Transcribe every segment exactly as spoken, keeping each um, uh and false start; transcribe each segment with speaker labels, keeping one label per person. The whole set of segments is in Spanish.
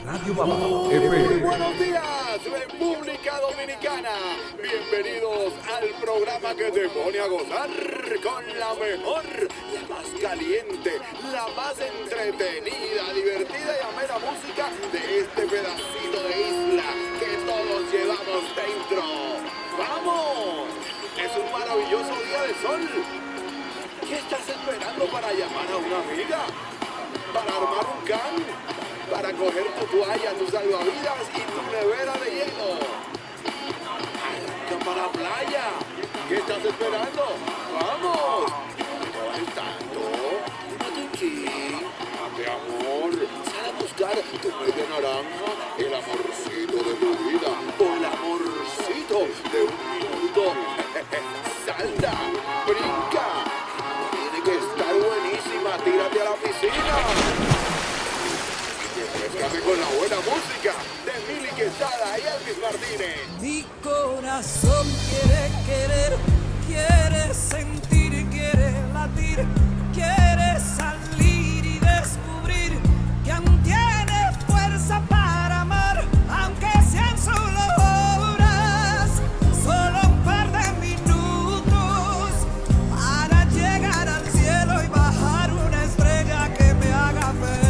Speaker 1: Radio Baba
Speaker 2: Muy
Speaker 1: F M.
Speaker 2: buenos días, República Dominicana. Bienvenidos al programa que te pone a gozar con la mejor, la más caliente, la más entretenida, divertida y amena música de este pedacito de isla que todos llevamos dentro. ¡Vamos! Es un maravilloso día de sol. ¿Qué estás esperando para llamar a una amiga? ¿Para armar un can? ¿Para coger tu toalla, tu salvavidas y tu nevera de hielo? ¡Arranca para la playa! ¿Qué estás esperando? ¡Vamos! ¿No es tanto? Tómate un chin. ¡Ande, amor! Sal a buscar tu media naranja, el amorcito de tu vida, o el amorcito de un minuto. ¡Salta! ¡Brinca! Tiene que estar buenísima. ¡Tírate a la piscina! Refrescame con la buena música de Mili Quesada y Elvis Martínez.
Speaker 3: Mi corazón quiere querer, quiere sentir, quiere latir, quiere salir y descubrir que aún tiene fuerza para amar, aunque sean solo horas, solo un par de minutos para llegar al cielo y bajar una estrella que me haga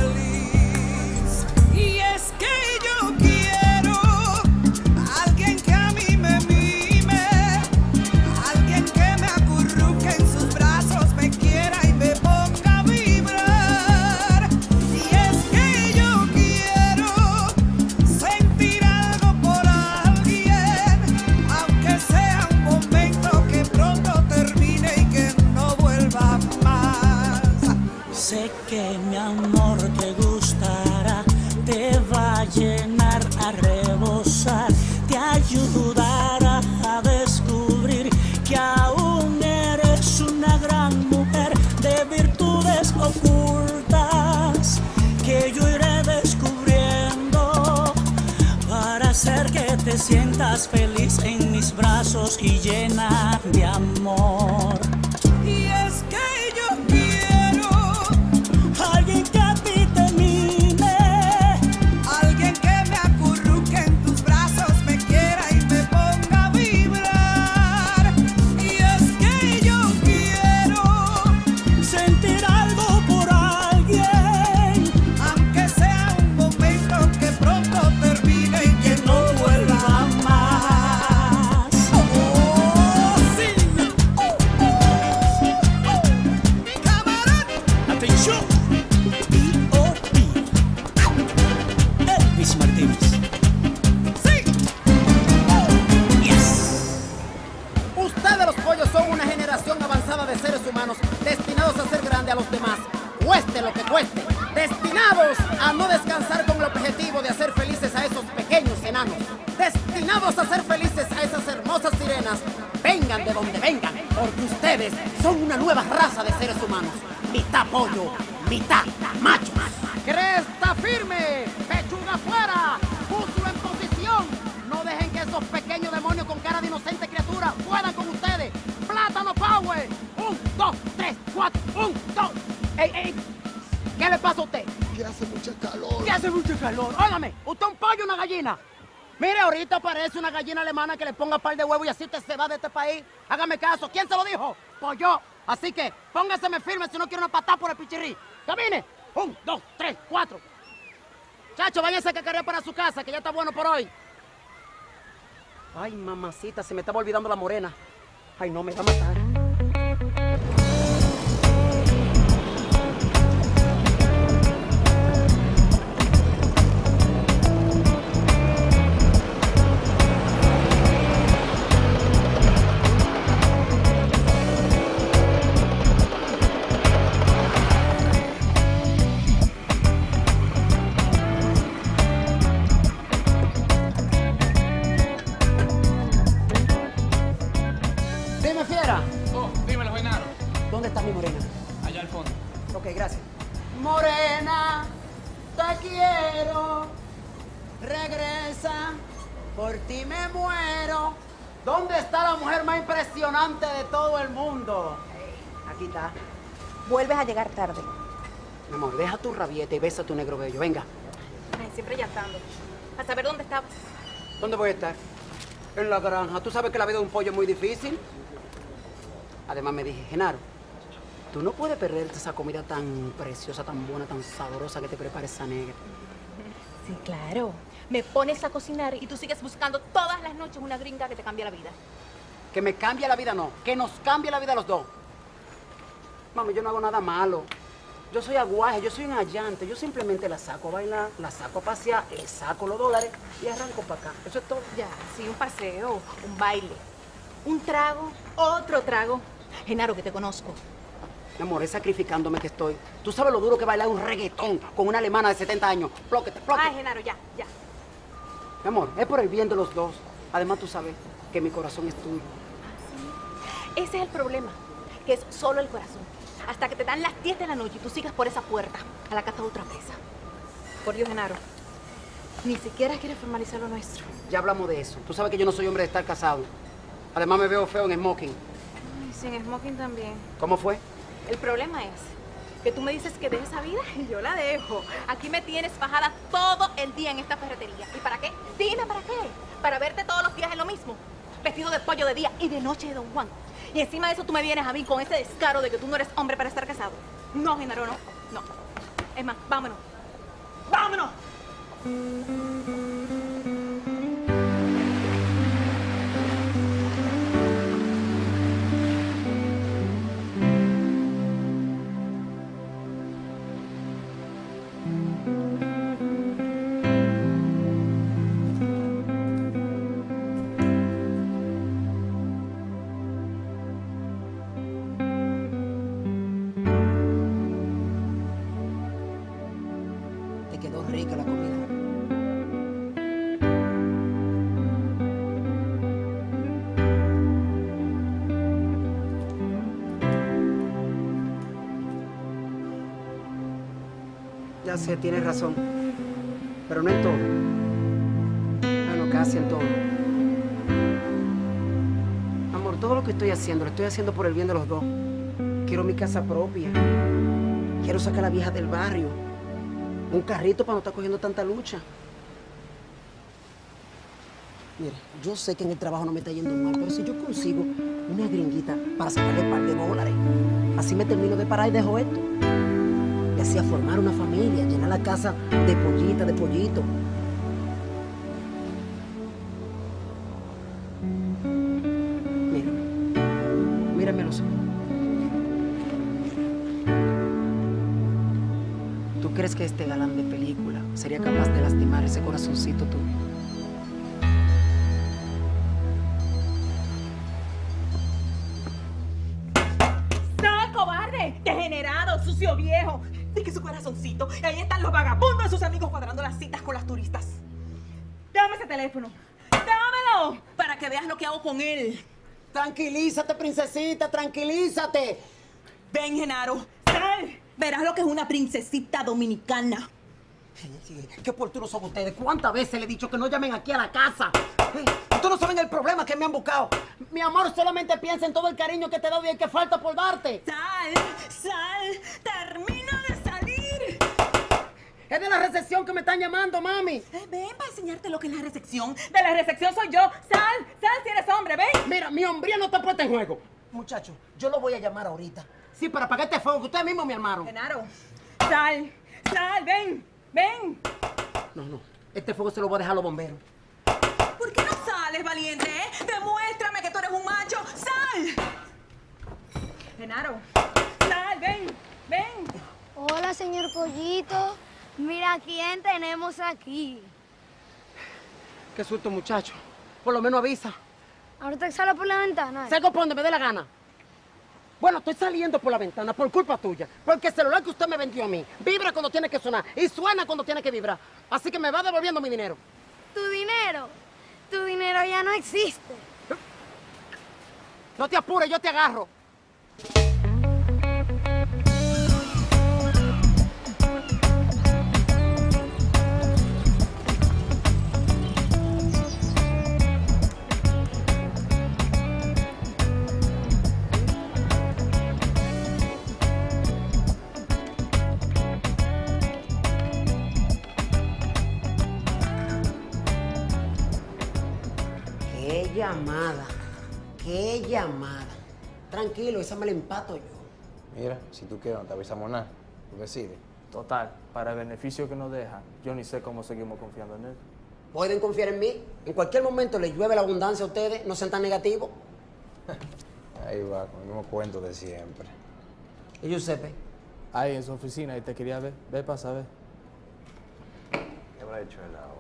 Speaker 3: feliz. Y es que yo quiero alguien que a mí me mime, alguien que me acurruque en sus brazos, me quiera y me ponga a vibrar. Y es que yo quiero sentir algo por alguien, aunque sea un momento que pronto termine y que no vuelva más. Sé que mi amor te gustará, te va a llenar, a rebosar, te ayudará a descubrir que aún eres una gran mujer de virtudes ocultas que yo iré descubriendo para hacer que te sientas feliz en mis brazos y llena de amor. Y es que yo quiero alguien que a ti te mime, alguien que me acurruque en tus brazos, me quiera y me ponga a vibrar. Y es que yo quiero sentir algo por alguien, aunque sea un momento que pronto termine y que no vuelva más. ¡Oh, sí! ¡Oh, oh, oh! ¡Camarón! ¡Atención! B O P Elvis Martínez. ¡Sí! ¡Yes!
Speaker 4: Ustedes los pollos son una generación avanzada de seres humanos destinados a ser grande a los demás, cueste lo que cueste, destinados a no descansar con el objetivo de hacer felices a esos pequeños enanos, destinados a ser felices a esas hermosas sirenas, vengan de donde vengan, porque ustedes son una nueva raza de seres humanos, mitad pollo, mitad macho. ¡Cresta firme! ¡Pechuga afuera! ¡Muslo en posición! No dejen que esos pequeños demonios con cara de inocente criatura puedan con ustedes. ¡Plátano power! Un, dos, tres, cuatro, un, dos. ¡Ey, ey! ¿Qué le pasa a usted?
Speaker 2: Que hace mucha calor.
Speaker 4: ¿Qué hace mucho calor? Óigame, ¿usted un pollo o una gallina? Mire, ahorita parece una gallina alemana que le ponga par de huevos y así usted se va de este país. Hágame caso. ¿Quién se lo dijo? Pues yo. Así que póngaseme firme si no quiere una patada por el pichirrí. ¡Camine! Un, dos, tres, cuatro. Chacho, váyanse a cacarear para su casa, que ya está bueno por hoy. Ay, mamacita, se me estaba olvidando la morena. Ay, no, me va a matar. Dime, fiera.
Speaker 5: Oh, dímelo, Genaro.
Speaker 4: ¿Dónde está mi morena?
Speaker 5: Allá al fondo.
Speaker 4: Ok, gracias. Morena, te quiero. Regresa, por ti me muero. ¿Dónde está la mujer más impresionante de todo el mundo? Aquí está.
Speaker 6: Vuelves a llegar tarde.
Speaker 4: Mi amor, deja tu rabieta y besa a tu negro bello. Venga.
Speaker 6: Ay,
Speaker 1: siempre llantando. A saber dónde estabas.
Speaker 4: ¿Dónde voy a estar? En la granja. Tú sabes que la vida de un pollo es muy difícil. Además me dije, Genaro, tú no puedes perderte esa comida tan preciosa, tan buena, tan sabrosa que te prepara esa negra.
Speaker 1: Sí, claro. Me pones a cocinar y tú sigues buscando todas las noches una gringa que te cambie la vida.
Speaker 4: Que me cambie la vida, no. Que nos cambie la vida a los dos. Mami, yo no hago nada malo. Yo soy aguaje, yo soy un allante. Yo simplemente la saco a bailar, la saco a pasear, le saco los dólares y arranco para acá. Eso es todo.
Speaker 1: Ya, sí, un paseo, un baile, un trago, otro trago. Genaro, que te conozco.
Speaker 4: Mi amor, es sacrificándome que estoy. Tú sabes lo duro que bailar un reggaetón con una alemana de setenta años. Plóquete, plóquete.
Speaker 1: Ay, Genaro, ya, ya.
Speaker 4: Mi amor, es por el bien de los dos. Además, tú sabes que mi corazón es tuyo.
Speaker 1: Ese es el problema, que es solo el corazón. Hasta que te dan las diez de la noche y tú sigas por esa puerta a la casa de otra presa. Por Dios, Genaro, ni siquiera quieres formalizar lo nuestro.
Speaker 4: Ya hablamos de eso. Tú sabes que yo no soy hombre de estar casado. Además, me veo feo en smoking.
Speaker 1: Ay, sin smoking también.
Speaker 4: ¿Cómo fue?
Speaker 1: El problema es que tú me dices que dejes esa vida y yo la dejo. Aquí me tienes fajada todo el día en esta ferretería. ¿Y para qué? Dime, ¿para qué? Para verte todos los días en lo mismo. Vestido de pollo de día y de noche de Don Juan. Y encima de eso tú me vienes a mí con ese descaro de que tú no eres hombre para estar casado. No, Genaro, no. No. Es más, vámonos. ¡Vámonos!
Speaker 4: Te quedó rica la comida. Ya sé, tienes razón. Pero no en todo. Bueno, casi en todo. Amor, todo lo que estoy haciendo, lo estoy haciendo por el bien de los dos. Quiero mi casa propia. Quiero sacar a la vieja del barrio. Un carrito para no estar cogiendo tanta lucha. Mira, yo sé que en el trabajo no me está yendo mal, pero si yo consigo una gringuita para sacarle un par de dólares, así me termino de parar y dejo esto. Y así a formar una familia, llenar la casa de pollita, de pollito. Mira, mírame los ojos. ¿Tú crees que este galán de película sería capaz de lastimar ese corazoncito tuyo?
Speaker 1: ¡No, cobarde! ¡Degenerado, sucio viejo! Di que su corazoncito. Y ahí están los vagabundos de sus amigos cuadrando las citas con las turistas. Dame ese teléfono. ¡Dámelo! Para que veas lo que hago con él.
Speaker 4: Tranquilízate, princesita, tranquilízate.
Speaker 1: Ven, Genaro. ¡Sal! Verás lo que es una princesita dominicana.
Speaker 4: Sí, qué oportunos son ustedes. ¿Cuántas veces le he dicho que no llamen aquí a la casa? Eh, Ustedes no saben el problema que me han buscado. Mi amor, solamente piensa en todo el cariño que te he dado y el que falta por darte.
Speaker 1: ¡Sal! ¡Sal! ¡Termina de salir!
Speaker 4: Es de la recepción que me están llamando, mami.
Speaker 1: Eh, ven para enseñarte lo que es la recepción. De la recepción soy yo. ¡Sal! ¡Sal si eres hombre! ¡Ven!
Speaker 4: Mira, mi hombría no está puesta en juego. Muchacho, yo lo voy a llamar ahorita. Sí, para apagar este fuego que ustedes mismos me armaron.
Speaker 1: Genaro, sal, sal, ven, ven.
Speaker 4: No, no, este fuego se lo voy a dejar a los bomberos.
Speaker 1: ¿Por qué no sales, valiente, eh? Demuéstrame que tú eres un macho. ¡Sal! Genaro, sal, ven, ven.
Speaker 6: Hola, señor Pollito. Mira quién tenemos aquí.
Speaker 4: Qué susto, muchacho. Por lo menos avisa.
Speaker 6: Ahorita sale por la ventana.
Speaker 4: Salgo por donde me dé la gana. Bueno, estoy saliendo por la ventana por culpa tuya. Porque el celular que usted me vendió a mí vibra cuando tiene que sonar y suena cuando tiene que vibrar. Así que me va devolviendo mi dinero.
Speaker 6: ¿Tu dinero? Tu dinero ya no existe.
Speaker 4: No te apures, yo te agarro. llamada. Qué llamada. Tranquilo, esa me la empato yo.
Speaker 7: Mira, si tú quieres, no te avisamos nada. Tú decides.
Speaker 5: Total, para el beneficio que nos deja, yo ni sé cómo seguimos confiando en él.
Speaker 4: Pueden confiar en mí. En cualquier momento les llueve la abundancia a ustedes. No sean tan negativos.
Speaker 7: Ahí va, con el mismo cuento de siempre.
Speaker 4: ¿Y Giuseppe?
Speaker 5: Ahí en su oficina y te quería ver. Ve para saber.
Speaker 7: ¿Qué habrá hecho él ahora?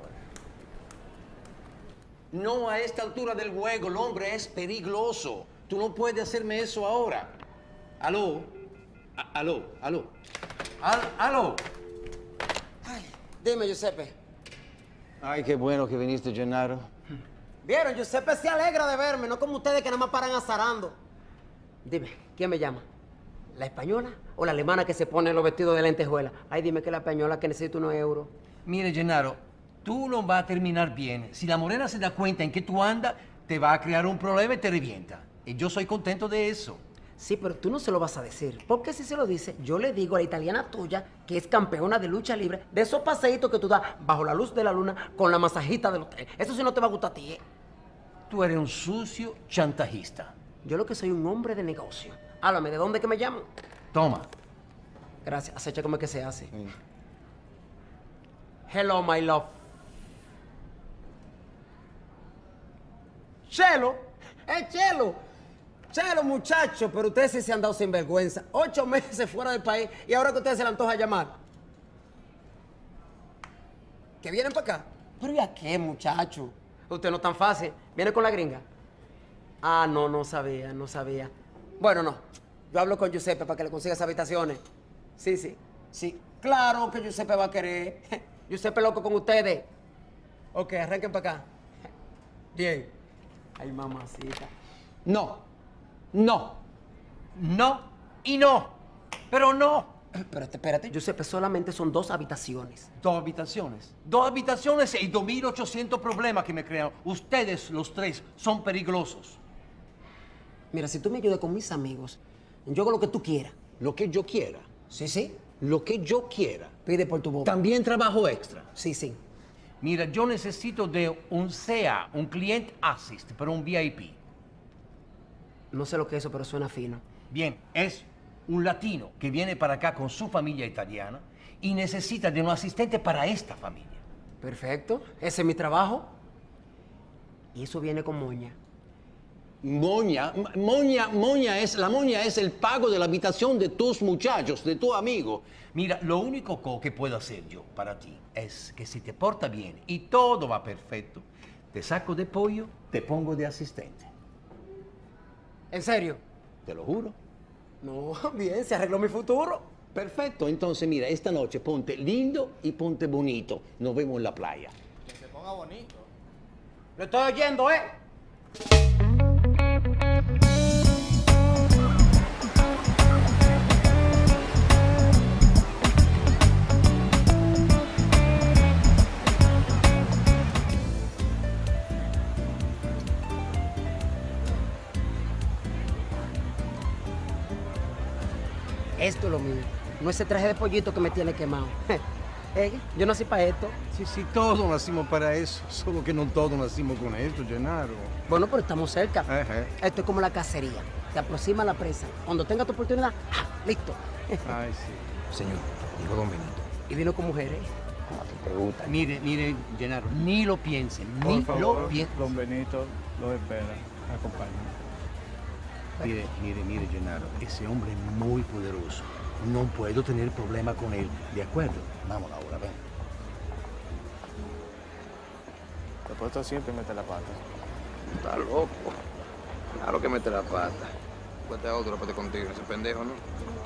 Speaker 8: No a esta altura del juego, el hombre es peligroso. Tú no puedes hacerme eso ahora. Aló, A- aló, aló, Al- aló.
Speaker 4: Ay, dime, Giuseppe.
Speaker 8: Ay, qué bueno que viniste, Gennaro.
Speaker 4: ¿Vieron? Giuseppe se alegra de verme, no como ustedes que nada más paran azarando. Dime, ¿quién me llama? ¿La española o la alemana que se pone los vestidos de lentejuela? Ay, dime que la española que necesita unos euros.
Speaker 8: Mire, Gennaro, tú no vas a terminar bien. Si la morena se da cuenta en que tú andas, te va a crear un problema y te revienta. Y yo soy contento de eso.
Speaker 4: Sí, pero tú no se lo vas a decir. Porque si se lo dice, yo le digo a la italiana tuya, que es campeona de lucha libre, de esos paseitos que tú das bajo la luz de la luna con la masajita del hotel. Eso sí no te va a gustar a ti, ¿eh?
Speaker 8: Tú eres un sucio chantajista.
Speaker 4: Yo lo que soy un hombre de negocio. Háblame, ¿de dónde que me llaman?
Speaker 8: Toma.
Speaker 4: Gracias, acecha cómo es que se hace. Hello, my love. Chelo, es Chelo. Chelo, muchacho, pero ustedes sí se han dado sin vergüenza. Ocho meses fuera del país y ahora que ustedes se le antoja llamar. ¿Que vienen para acá? ¿Pero y a qué, muchacho? Usted no es tan fácil. ¿Viene con la gringa? Ah, no, no sabía, no sabía. Bueno, no. Yo hablo con Giuseppe para que le consiga esas habitaciones. Sí, sí, sí. Claro que Giuseppe va a querer. Giuseppe loco con ustedes. Ok, arranquen para acá. Bien. Ay, mamacita.
Speaker 8: No, no, no y no. Pero no.
Speaker 4: Espérate, espérate. Giuseppe, solamente son dos habitaciones.
Speaker 8: Dos habitaciones. Dos habitaciones y dos mil ochocientos problemas que me crean. Ustedes, los tres, son peligrosos.
Speaker 4: Mira, si tú me ayudas con mis amigos, yo hago lo que tú quieras.
Speaker 8: Lo que yo quiera.
Speaker 4: Sí, sí.
Speaker 8: Lo que yo quiera.
Speaker 4: Pide por tu boca.
Speaker 8: También trabajo extra.
Speaker 4: Sí, sí.
Speaker 8: Mira, yo necesito de un C A, un Client Assist, pero un V I P.
Speaker 4: No sé lo que es eso, pero suena fino.
Speaker 8: Bien, es un latino que viene para acá con su familia italiana y necesita de un asistente para esta familia.
Speaker 4: Perfecto. Ese es mi trabajo. Y eso viene con moña.
Speaker 8: Moña, moña, moña es, la moña es el pago de la habitación de tus muchachos, de tu amigo. Mira, lo único co- que puedo hacer yo para ti es que si te porta bien y todo va perfecto, te saco de pollo, te pongo de asistente.
Speaker 4: ¿En serio?
Speaker 8: Te lo juro.
Speaker 4: No, bien, se arregló mi futuro.
Speaker 8: Perfecto, entonces mira, esta noche ponte lindo y ponte bonito. Nos vemos en la playa.
Speaker 5: Que se ponga bonito.
Speaker 4: Lo estoy oyendo, ¿eh? Esto es lo mío. No ese traje de pollito que me tiene quemado. Eh, yo nací para esto.
Speaker 9: Sí, sí, todos nacimos para eso, solo que no todos nacimos con esto, Gennaro.
Speaker 4: Bueno, pero estamos cerca.
Speaker 9: Ejé.
Speaker 4: Esto es como la cacería. Te aproxima a la presa. Cuando tenga tu oportunidad, ¡ah! Listo.
Speaker 9: Ay, sí.
Speaker 7: Señor, dijo Don Benito.
Speaker 4: Y vino con mujeres.
Speaker 7: Como a ti te gusta.
Speaker 8: Mire, mire, Gennaro, ni lo piensen,
Speaker 9: Por
Speaker 8: ni
Speaker 9: favor,
Speaker 8: lo piensen.
Speaker 9: Don Benito los espera. Acompáñame.
Speaker 8: Mire, mire, mire, Gennaro, ese hombre es muy poderoso. No puedo tener problema con él. ¿De acuerdo? Vamos ahora, ven.
Speaker 5: Después tú siempre metes la pata.
Speaker 7: Está loco. Claro que mete la pata. Después te otro, después te contigo. Ese pendejo, ¿no?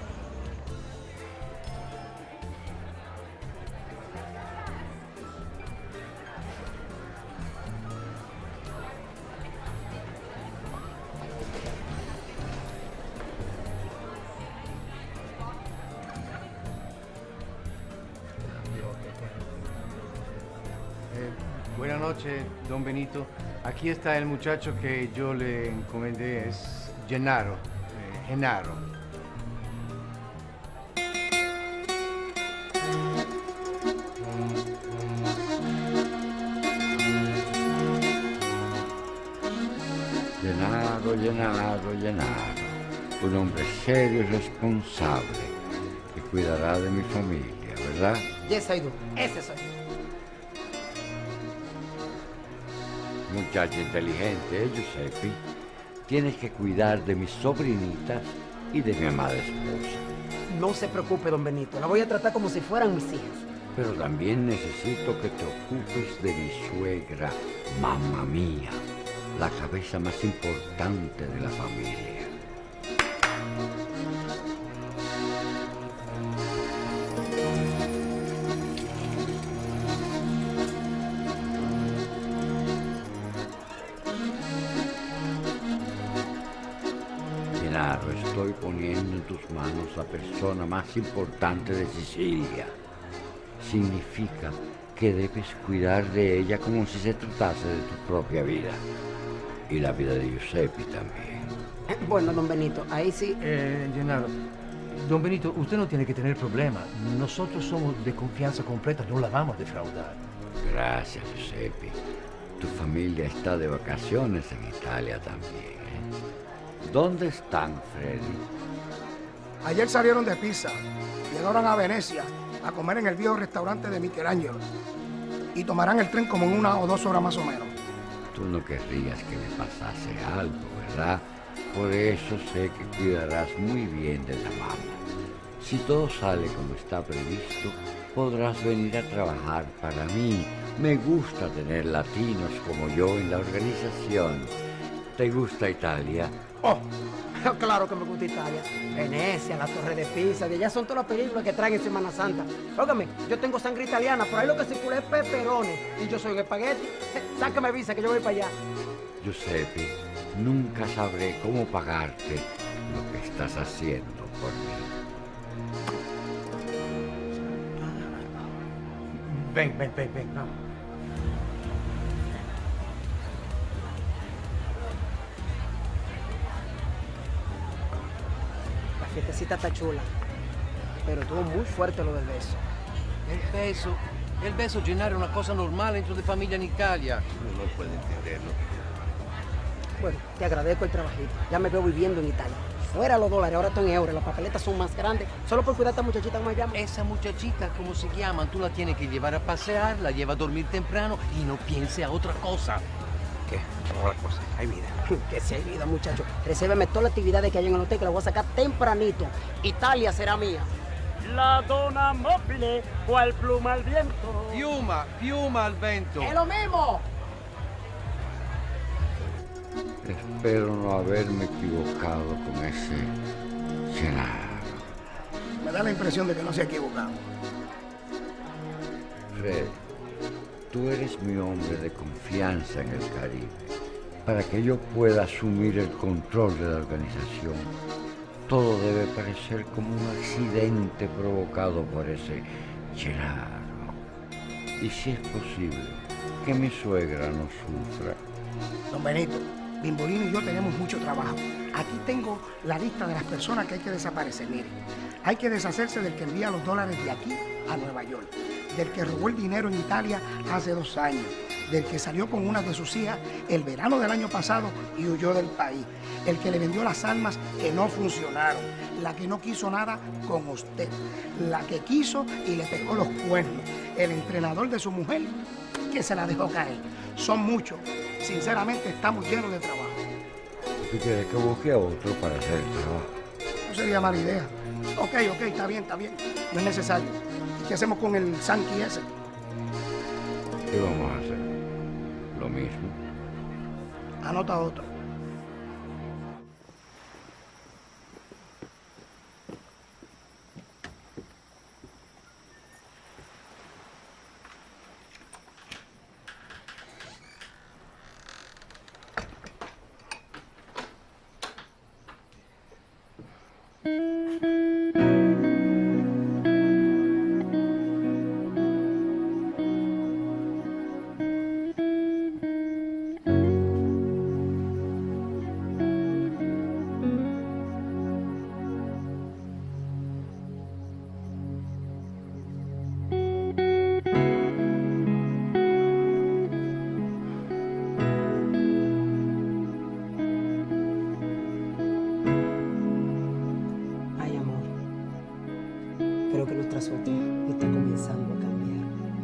Speaker 9: Eh, buenas noches, Don Benito. Aquí está el muchacho que yo le encomendé, es Gennaro. eh, Gennaro.
Speaker 10: Llenaro, Llenaro. Un hombre serio y responsable que cuidará de mi familia, ¿verdad?
Speaker 4: Yes, soy tú. Ese soy yo.
Speaker 10: Muchacha inteligente, ¿eh, Giuseppe? Tienes que cuidar de mis sobrinitas y de mi amada esposa.
Speaker 4: No se preocupe, don Benito. La voy a tratar como si fueran mis hijas.
Speaker 10: Pero también necesito que te ocupes de mi suegra, mamá mía, la cabeza más importante de la familia. Genaro, estoy poniendo en tus manos la persona más importante de Sicilia. Significa que debes cuidar de ella como si se tratase de tu propia vida. Y la vida de Giuseppe también.
Speaker 4: Bueno, don Benito, ahí sí.
Speaker 9: Eh, Gennaro, don Benito, usted no tiene que tener problema. Nosotros somos de confianza completa, no la vamos a defraudar.
Speaker 10: Gracias, Giuseppe. Tu familia está de vacaciones en Italia también, ¿eh? ¿Dónde están, Freddy?
Speaker 11: Ayer salieron de Pisa, llegaron a Venecia a comer en el viejo restaurante de Michelangelo y tomarán el tren como en una o dos horas más o menos.
Speaker 10: Tú no querrías que le pasase algo, ¿verdad? Por eso sé que cuidarás muy bien de la mamá. Si todo sale como está previsto, podrás venir a trabajar para mí. Me gusta tener latinos como yo en la organización. ¿Te gusta Italia?
Speaker 4: Oh, claro que me gusta Italia. Venecia, la Torre de Pisa, de allá son todas las películas que traen en Semana Santa. Óigame, yo tengo sangre italiana, por ahí lo que circula es peperone y yo soy un espagueti. Sácame visa que yo voy para allá.
Speaker 10: Giuseppe, nunca sabré cómo pagarte lo que estás haciendo por mí.
Speaker 9: Ven, ven, ven, ven, vamos.
Speaker 4: La fiestecita está chula, pero estuvo muy fuerte lo del beso.
Speaker 8: El beso, el beso, Gennaro, es una cosa normal dentro de familia en Italia. Uno no puede entenderlo.
Speaker 4: Bueno, te agradezco el trabajito. Ya me veo viviendo en Italia. Fuera los dólares, ahora estoy en euros, las papeletas son más grandes. Solo por cuidar a esta muchachita, ¿cómo se llama?
Speaker 8: Esa muchachita, ¿cómo se llama? Tú la tienes que llevar a pasear, la lleva a dormir temprano y no piense a otra cosa.
Speaker 4: ¿Qué? Otra cosa. Hay vida. Que si hay vida, muchacho. Resérveme todas las actividades que hay en el hotel, que la voy a sacar tempranito. Italia será mía.
Speaker 12: La donna mobile, cual pluma al viento.
Speaker 8: Piuma, piuma al vento.
Speaker 4: ¡Es lo mismo!
Speaker 10: Espero no haberme equivocado con ese Gennaro.
Speaker 11: Me da la impresión de que no se ha equivocado.
Speaker 10: Fred, tú eres mi hombre de confianza en el Caribe, para que yo pueda asumir el control de la organización. Todo debe parecer como un accidente provocado por ese Gennaro. Y si es posible, que mi suegra no sufra.
Speaker 11: Don Benito, Bimbolino y yo tenemos mucho trabajo. Aquí tengo la lista de las personas que hay que desaparecer. Mire, hay que deshacerse del que envía los dólares de aquí a Nueva York, del que robó el dinero en Italia hace dos años, del que salió con una de sus hijas el verano del año pasado y huyó del país, el que le vendió las armas que no funcionaron, la que no quiso nada con usted, la que quiso y le pegó los cuernos, el entrenador de su mujer que se la dejó caer. Son muchos. Sinceramente, estamos llenos de trabajo.
Speaker 10: ¿Tú quieres que busque a otro para hacer el trabajo?
Speaker 11: No sería mala idea. Ok, ok, está bien, está bien. No es necesario. ¿Qué hacemos con el Sankey ese?
Speaker 10: ¿Qué vamos a hacer? Lo mismo.
Speaker 11: Anota otro.
Speaker 4: está comenzando a cambiar.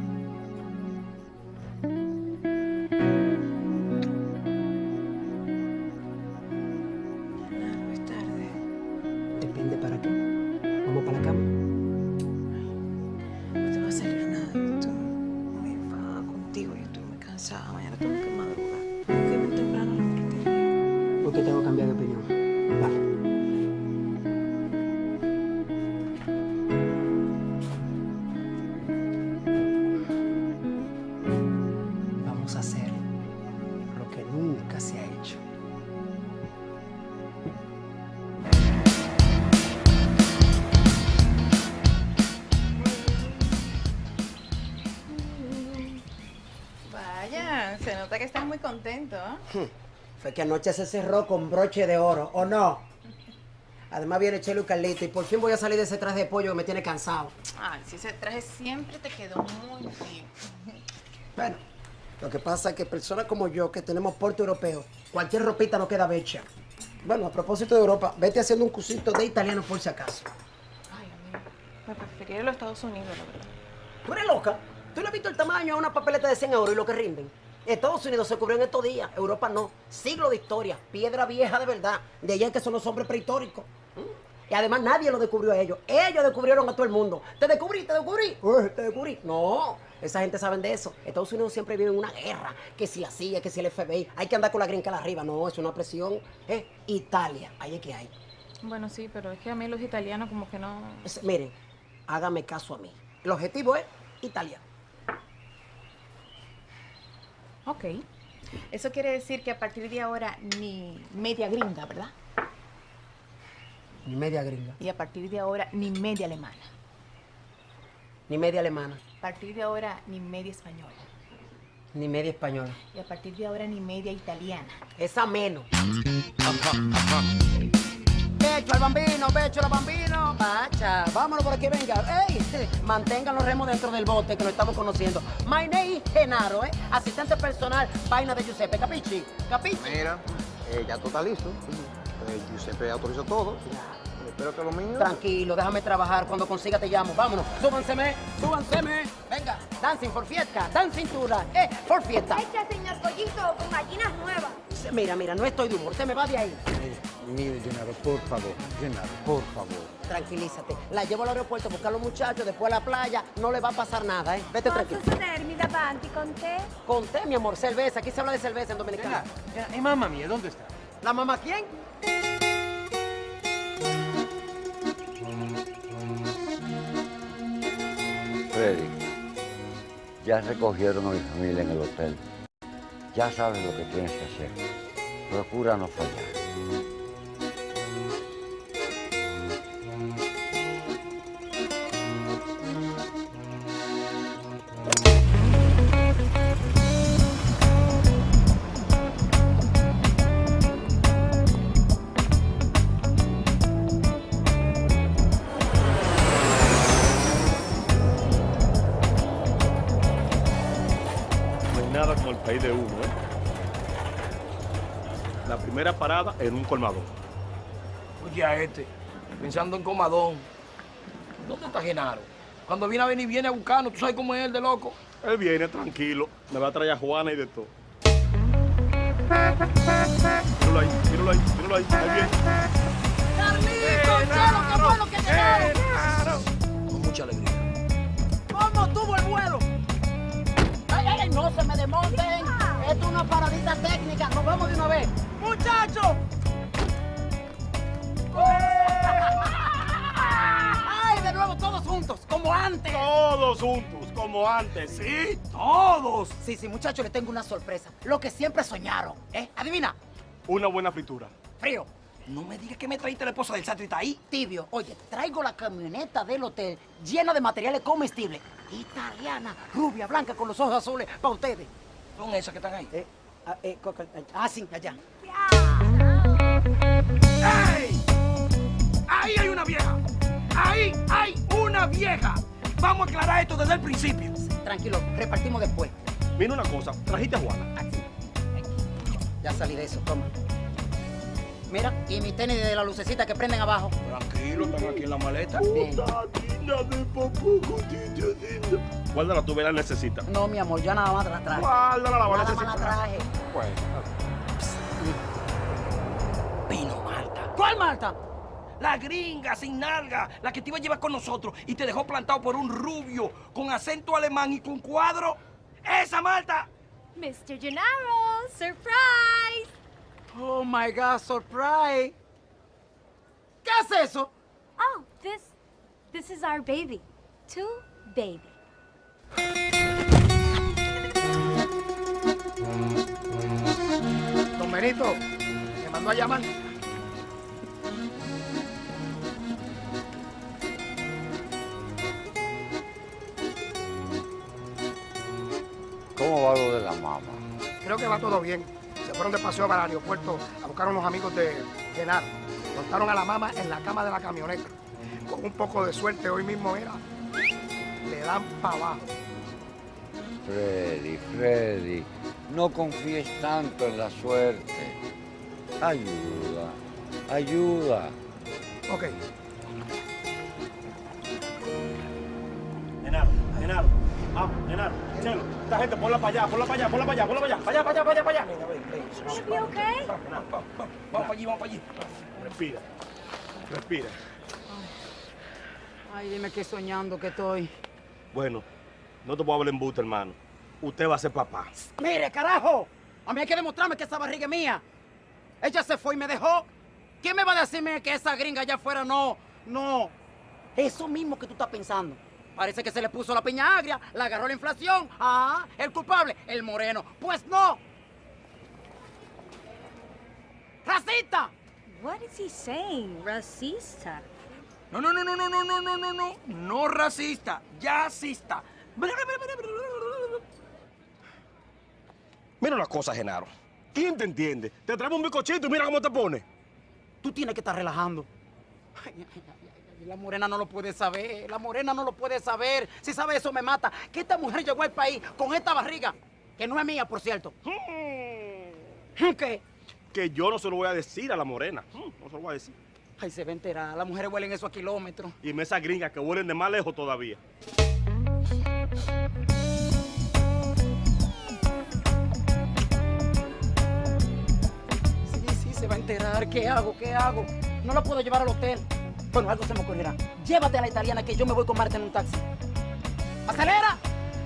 Speaker 13: No, es tarde.
Speaker 4: Depende para qué. Vamos para la cama.
Speaker 13: No te va a salir nada. Yo estoy muy enfadada contigo. Yo estoy muy cansada. Mañana tengo que madrugar. Tengo que irme temprano a la ferretería.
Speaker 4: ¿Por qué tengo que cambiar de opinión? Va. Vamos a hacer lo que nunca se ha hecho.
Speaker 13: Vaya, se nota que estás muy contento, ¿eh?
Speaker 4: Fue que anoche se cerró con broche de oro, ¿o no? Además viene Chelo y Carlito y por fin voy a salir de ese traje de pollo que me tiene cansado.
Speaker 13: Ay, si ese traje siempre te quedó muy bien.
Speaker 4: Bueno, lo que pasa es que personas como yo, que tenemos porte europeo, cualquier ropita no queda becha. Bueno, a propósito de Europa, vete haciendo un cursito de italiano por si acaso.
Speaker 13: Ay, amigo, me preferiría los Estados Unidos, la verdad.
Speaker 4: ¿Tú eres loca? ¿Tú no has visto el tamaño de una papeleta de cien euros y lo que rinden? Estados Unidos se cubrió en estos días, Europa no. Siglo de historia, piedra vieja de verdad. De allá que son los hombres prehistóricos. ¿Mm? Y además nadie lo descubrió a ellos. Ellos descubrieron a todo el mundo. ¿Te descubrí? ¿Te descubrí? Uy, ¿te descubrí? No, esa gente sabe de eso. Estados Unidos siempre vive en una guerra. Que si la C I A, que si el F B I. Hay que andar con la gringa arriba. No, es una presión. ¿Eh? Italia, ahí es que hay.
Speaker 13: Bueno, sí, pero es que a mí los italianos como que no...
Speaker 4: Es- miren, hágame caso a mí. El objetivo es Italia.
Speaker 1: Ok. Eso quiere decir que a partir de ahora ni media gringa, ¿verdad?
Speaker 4: Ni media gringa,
Speaker 1: Y a partir de ahora ni media alemana.
Speaker 4: ni media alemana,
Speaker 1: A partir de ahora ni media española.
Speaker 4: ni media española.
Speaker 1: Y a partir de ahora ni media italiana.
Speaker 4: Esa menos. Becho al bambino, becho al bambino. Pacha, vámonos por aquí, venga. Ey, mantengan los remos dentro del bote que lo estamos conociendo. My name is Genaro, ¿eh? Asistente personal, vaina de Giuseppe, ¿capichi? ¿Capichi?
Speaker 7: Mira, eh, ya todo está listo. Eh, Giuseppe autorizó todo. Eh, espero que lo mío...
Speaker 4: Tranquilo, déjame trabajar. Cuando consiga te llamo. Vámonos. Súbanseme, súbanseme. Venga, dancing por fiesta, dancing cintura, eh, por fiesta.
Speaker 6: Echa, señor Pollito, con gallinas nuevas.
Speaker 4: Mira, mira, no estoy de humor. Se me va de ahí.
Speaker 9: Mire, Genaro, por favor. Genaro, por favor.
Speaker 4: Tranquilízate. La llevo al aeropuerto a buscar a los muchachos, después a la playa. No le va a pasar nada, ¿eh? Vete tranquilo.
Speaker 6: Posso sedermi davanti con te?
Speaker 4: Conté, mi amor, cerveza. Aquí se habla de cerveza en Dominicana.
Speaker 9: ¿Y mamá mía, dónde está?
Speaker 4: ¿La mamá quién?
Speaker 10: Freddy, ya recogieron a mi familia en el hotel. Ya sabes lo que tienes que hacer. Procura no fallar.
Speaker 14: No hay nada como el país de uno, ¿eh? La primera parada en un colmadón.
Speaker 15: Oye, a este, pensando en comadón. ¿Dónde está Genaro? Cuando viene a venir, viene a buscarnos. ¿Tú sabes cómo es él de loco?
Speaker 14: Él viene tranquilo, me va a traer a Juana y de todo. Míralo ahí, míralo ahí, míralo ahí, ahí viene.
Speaker 4: ¡Carlito, Chelo, qué bueno que llegaron!
Speaker 15: Con mucha alegría.
Speaker 4: ¿Cómo tuvo el vuelo? ¡Ay, ay, ay! ¡No se me desmonten! Esto es una paradita técnica. Nos vamos de una vez. ¡Muchachos! ¡Ay, de nuevo todos juntos, como antes!
Speaker 14: Todos juntos, como antes, sí, todos.
Speaker 4: Sí, sí, muchachos, les tengo una sorpresa. Lo que siempre soñaron, ¿eh? ¿Adivina?
Speaker 14: Una buena fritura.
Speaker 4: Frío.
Speaker 15: No me digas que me traíste la esposa del Satrita ahí.
Speaker 4: Tibio, oye, traigo la camioneta del hotel llena de materiales comestibles. Italiana, rubia, blanca, con los ojos azules, para ustedes.
Speaker 15: Son esas que están ahí.
Speaker 4: Eh, ah, eh, co- co- ah, sí, allá.
Speaker 15: ¡Ey! Ahí hay una vieja. Ahí hay una vieja. Vamos a aclarar esto desde el principio.
Speaker 4: Tranquilo, repartimos después.
Speaker 14: Mira una cosa, trajiste a Juana.
Speaker 4: Ya salí de eso, toma. Mira, y mis tenis de la lucecita que prenden abajo.
Speaker 15: Tranquilo, están aquí en la maleta.
Speaker 14: Guárdala, tú la necesitas.
Speaker 4: No, mi amor, ya nada más la traje.
Speaker 14: Guárdala, la va a
Speaker 4: Nada más
Speaker 14: necesitar.
Speaker 4: la traje.
Speaker 14: Pues,
Speaker 15: Vino Marta.
Speaker 4: ¿Cuál Marta?
Speaker 15: La gringa sin nalga, la que te iba a llevar con nosotros y te dejó plantado por un rubio con acento alemán y con cuadro. ¡Esa Marta!
Speaker 1: mister Gennaro, surprise.
Speaker 4: Oh my God, surprise. ¿Qué es eso?
Speaker 16: Oh, this, this is our baby. Two baby.
Speaker 11: Don Benito, me mandó a llamar.
Speaker 10: ¿Cómo va lo de la mamá?
Speaker 11: Creo que va todo bien. Se fueron de paseo para el aeropuerto a buscar a unos amigos de Genaro. Montaron a la mamá en la cama de la camioneta. Con un poco de suerte, hoy mismo era. Le dan para abajo.
Speaker 10: Freddy, Freddy, no confíes tanto en la suerte. Ayuda, ayuda.
Speaker 11: Ok.
Speaker 14: Genaro, Genaro. Vamos, Genaro. Chelo, esta gente, ponla para allá, ponla para allá, ponla para allá, ponla para allá. Para allá, para allá, para allá, para allá.
Speaker 15: Venga, ven, ven.
Speaker 16: Gonna be okay?
Speaker 15: Vamos, vamos, vamos, vamos. Vamos para allí, vamos para allí.
Speaker 14: Respira, respira.
Speaker 4: Ay, dime qué soñando que estoy.
Speaker 14: Bueno, no te puedo hablar en embuste, hermano. Usted va a ser papá.
Speaker 4: Mire, carajo. A mí hay que demostrarme que esa barriga es mía. Ella se fue y me dejó. ¿Quién me va a decirme que esa gringa allá afuera no? No. Eso mismo que tú estás pensando. Parece que se le puso la piña agria, la agarró la inflación. Ah, el culpable, el moreno. Pues no. ¡Racista!
Speaker 16: What is he saying? Racista.
Speaker 15: No, no, no, no, no, no, no, no, no, no. No racista, jazzista.
Speaker 14: Mira una cosa, Genaro. ¿Quién te entiende? Te traemos un bizcochito y mira cómo te pone.
Speaker 4: Tú tienes que estar relajando. Ay, ay, ay, ay, la morena no lo puede saber. La morena no lo puede saber. Si sabe eso me mata. Que esta mujer llegó al país con esta barriga, que no es mía, por cierto. ¿Qué?
Speaker 14: Que yo no se lo voy a decir a la morena. No se lo voy a decir.
Speaker 4: Ay, se va a enterar. Las mujeres huelen eso a kilómetros.
Speaker 14: Y me esas gringas que huelen de más lejos todavía.
Speaker 4: Sí, sí, se va a enterar. ¿Qué hago? ¿Qué hago? No la puedo llevar al hotel. Bueno, algo se me ocurrirá. Llévate a la italiana que yo me voy con Marta en un taxi. ¡Acelera!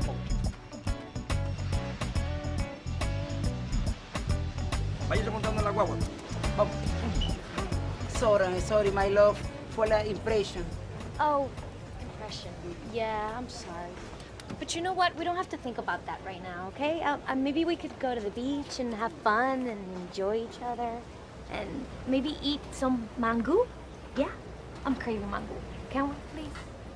Speaker 15: Váyase montando en la guagua.
Speaker 4: Vamos. Sorry, sorry, my love. Fue la impression.
Speaker 16: Oh, impression. Yeah, I'm sorry. But you know what? We don't have to think about that right now, okay? Um, uh, maybe we could go to the beach and have fun and enjoy each other. And maybe eat some mango? Yeah? I'm craving mango. Can we, please?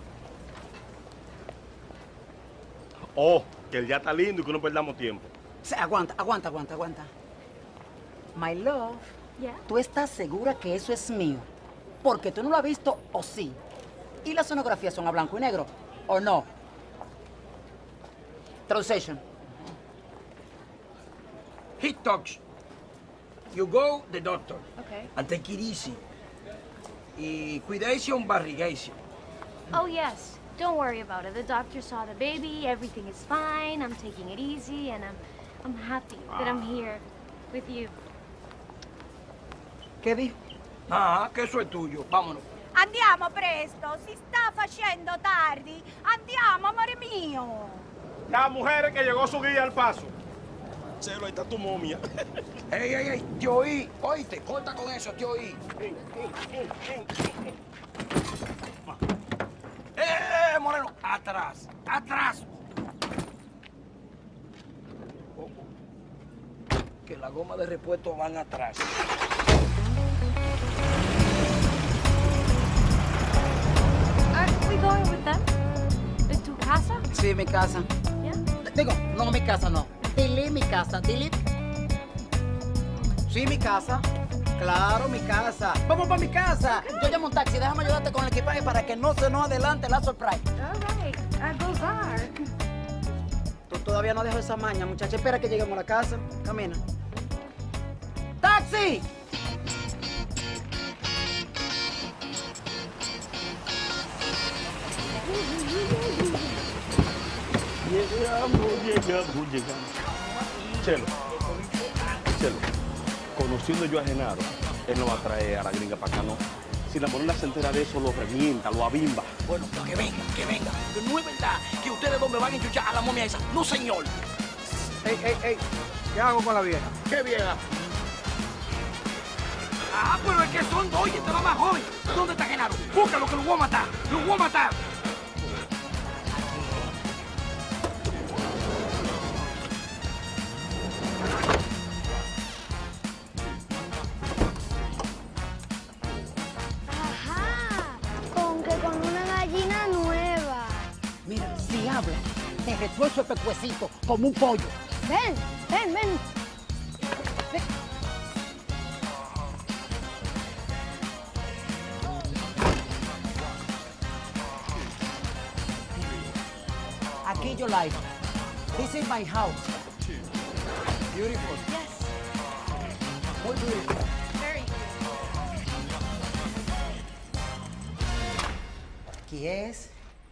Speaker 14: Oh, que el día está lindo y que no perdamos tiempo.
Speaker 4: Sí, aguanta, aguanta, aguanta, aguanta. My love,
Speaker 16: Yeah?
Speaker 4: ¿tú estás segura que eso es mío? Porque tú no lo has visto, ¿o sí? ¿Y las sonografías son a blanco y negro, o no? Translation.
Speaker 15: He talks. You go, the doctor.
Speaker 16: Okay.
Speaker 15: And take it easy. Y cuidation, barrigation.
Speaker 16: Oh, yes. Don't worry about it. The doctor saw the baby. Everything is fine. I'm taking it easy, and I'm, I'm happy that I'm here with you.
Speaker 4: ¿Qué dijo?
Speaker 15: Ah, que eso es tuyo. Vámonos.
Speaker 17: Andiamo presto, si sta facendo tardi. Andiamo, amore mio.
Speaker 14: Las mujeres que llegó su guía al paso. Chelo, ahí está tu momia.
Speaker 15: Ey, ey, ey, te oí. Oíste, corta con eso, te oí. ¡Eh, Moreno! Atrás, atrás. Oh, oh. Que la goma de repuesto van atrás.
Speaker 16: Are we going with them? ¿Es tu casa?
Speaker 4: Sí, mi casa.
Speaker 16: Yeah?
Speaker 4: Digo, no mi casa, no. Dile mi casa, dile. Sí, mi casa. Claro, mi casa. Vamos para mi casa. Yo llamo un taxi. Déjame ayudarte con el equipaje para que no se nos adelante la surprise.
Speaker 16: All right. I go far.
Speaker 4: Tú todavía no dejo esa maña, muchacha. Espera que lleguemos a la casa. Camina. ¡Taxi!
Speaker 14: llegamos, llegamos, llegamos. Chelo, Chelo, conociendo yo a Genaro, él no va a traer a la gringa para acá, ¿no? Si la morena se entera de eso, lo revienta, lo abimba.
Speaker 15: Bueno, que venga, que venga. Que no es verdad que ustedes dos me van a enchuchar a la momia esa. No, señor.
Speaker 9: Ey, ey, ey, ¿qué hago con la vieja?
Speaker 15: ¿Qué vieja? Ah, pero es que son dos y este va más joven. ¿Dónde está Genaro? Búscalo que lo voy a matar. Lo voy a matar.
Speaker 4: Te retuerzo el pecuecito como un pollo.
Speaker 6: Ven, ven, ven.
Speaker 4: ven. Aquí yo live. This is my house. Beautiful.
Speaker 1: Yes.
Speaker 4: Muy beautiful.
Speaker 1: Very.
Speaker 4: Aquí es.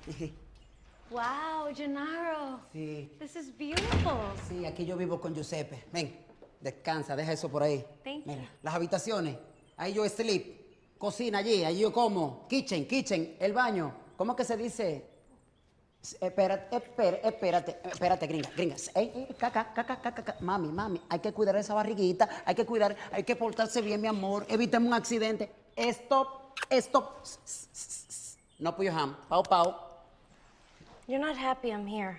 Speaker 16: Wow, Gennaro.
Speaker 4: Sí.
Speaker 16: This is beautiful.
Speaker 4: Sí, aquí yo vivo con Giuseppe. Ven, descansa, deja eso por ahí.
Speaker 16: Thank
Speaker 4: Mira,
Speaker 16: you.
Speaker 4: las habitaciones. Ahí yo sleep. Cocina allí, allí yo como. Kitchen, kitchen, el baño. ¿Cómo que se dice? Espérate, espérate, espérate, espérate, gringa, gringa. Ey, ey, caca, caca, caca, caca. Mami, mami, hay que cuidar esa barriguita, hay que cuidar, hay que portarse bien, mi amor. Evítame un accidente. Stop, stop. No put your hand. Pau, pau.
Speaker 16: You're not happy I'm here.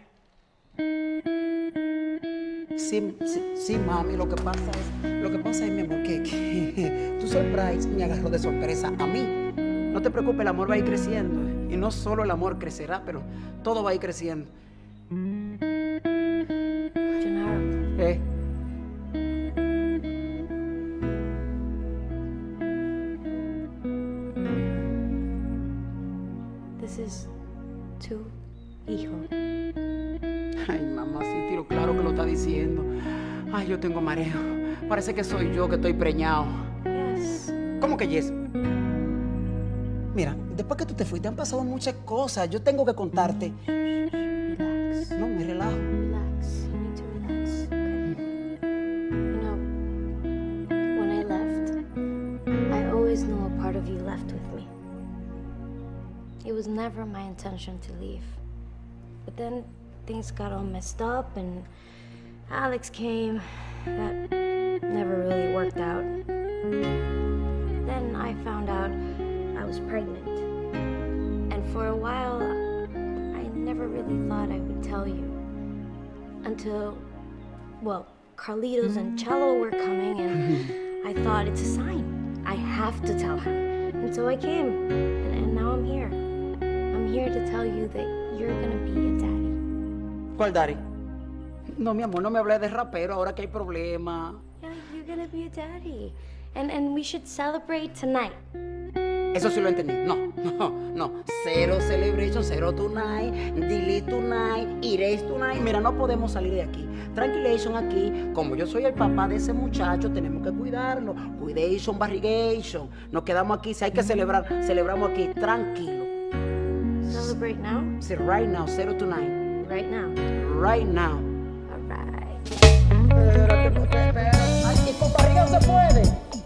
Speaker 4: Sí, sí, sí, mami, lo que pasa es, lo que pasa es, mi amor, que, que tu surprise me agarró de sorpresa a mí. No te preocupes, el amor va a ir creciendo. Y no solo el amor crecerá, pero todo va a ir creciendo.
Speaker 16: Gennaro.
Speaker 4: ¿Eh?
Speaker 16: This is tu hijo.
Speaker 4: Ay, mamá, sí, tiro claro que lo está diciendo. Ay, yo tengo mareo. Parece que soy yo que estoy preñado.
Speaker 16: Yes.
Speaker 4: ¿Cómo que yes? Mira, después que tú te fuiste han pasado muchas cosas. Yo tengo que contarte.
Speaker 16: Relax.
Speaker 4: No, me relajo.
Speaker 16: Relax. You need to relax. Okay. You know, when I left, I always knew a part of you left with me. It was never my intention to leave. But then things got all messed up and Alex came. That never really worked out. Then I found out I was pregnant. And for a while, I never really thought I would tell you. Until, well, Carlitos and Cello were coming and I thought it's a sign. I have to tell him. And so I came. And, and now I'm here. I'm here to tell you that you're gonna be a daddy.
Speaker 4: ¿Cuál daddy? No, mi amor, no me hables de rapero ahora que hay problema.
Speaker 16: Yeah, you're gonna be a daddy. And, and we should celebrate tonight.
Speaker 4: Eso sí lo entendí. No, no, no. Cero celebration, cero tonight, delete tonight, erase tonight. Mira, no podemos salir de aquí. Tranquilation aquí. Como yo soy el papá de ese muchacho, tenemos que cuidarlo. Cuidation, barrigation. Nos quedamos aquí. Si hay que celebrar, celebramos aquí. Tranquilo.
Speaker 16: Celebrate now?
Speaker 4: Sí, right now, cero tonight.
Speaker 16: Right now.
Speaker 4: Right now.
Speaker 16: All right.
Speaker 4: Ay, y con barriga se puede.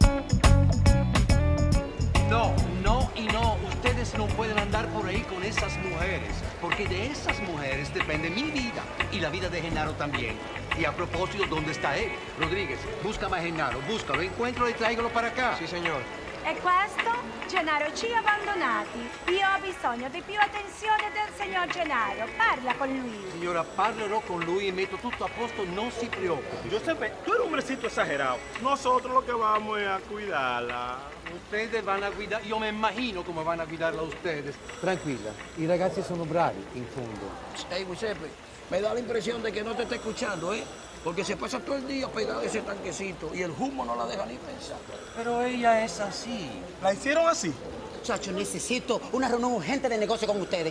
Speaker 8: No, no y no. Ustedes no pueden andar por ahí con esas mujeres, porque de esas mujeres depende mi vida y la vida de Genaro también. Y a propósito, ¿dónde está él? Rodríguez, búscame a Genaro, búscalo, encuéntralo y tráigalo para acá.
Speaker 17: Sí, signor. E questo? Gennaro ci ha abbandonati. Io ho bisogno di più attenzione del signor Gennaro. Parla con lui.
Speaker 8: Señora, parlerò con lui y meto tutto a posto, no se preocupe.
Speaker 14: Giuseppe, tú eres un hombrecito exagerado. Nosotros lo que vamos es a cuidarla.
Speaker 8: Ustedes van a cuidar, yo me imagino cómo van a cuidarla ustedes.
Speaker 9: Tranquilla, i ragazzi sono bravi, in fondo.
Speaker 15: Hey, Giuseppe, me da la impresión de que no te está escuchando, ¿eh? Porque se pasa todo el día pegado a ese tanquecito y el humo no la deja ni pensar.
Speaker 8: Pero ella es así.
Speaker 14: ¿La hicieron así?
Speaker 4: Chacho, necesito una reunión urgente de negocio con ustedes.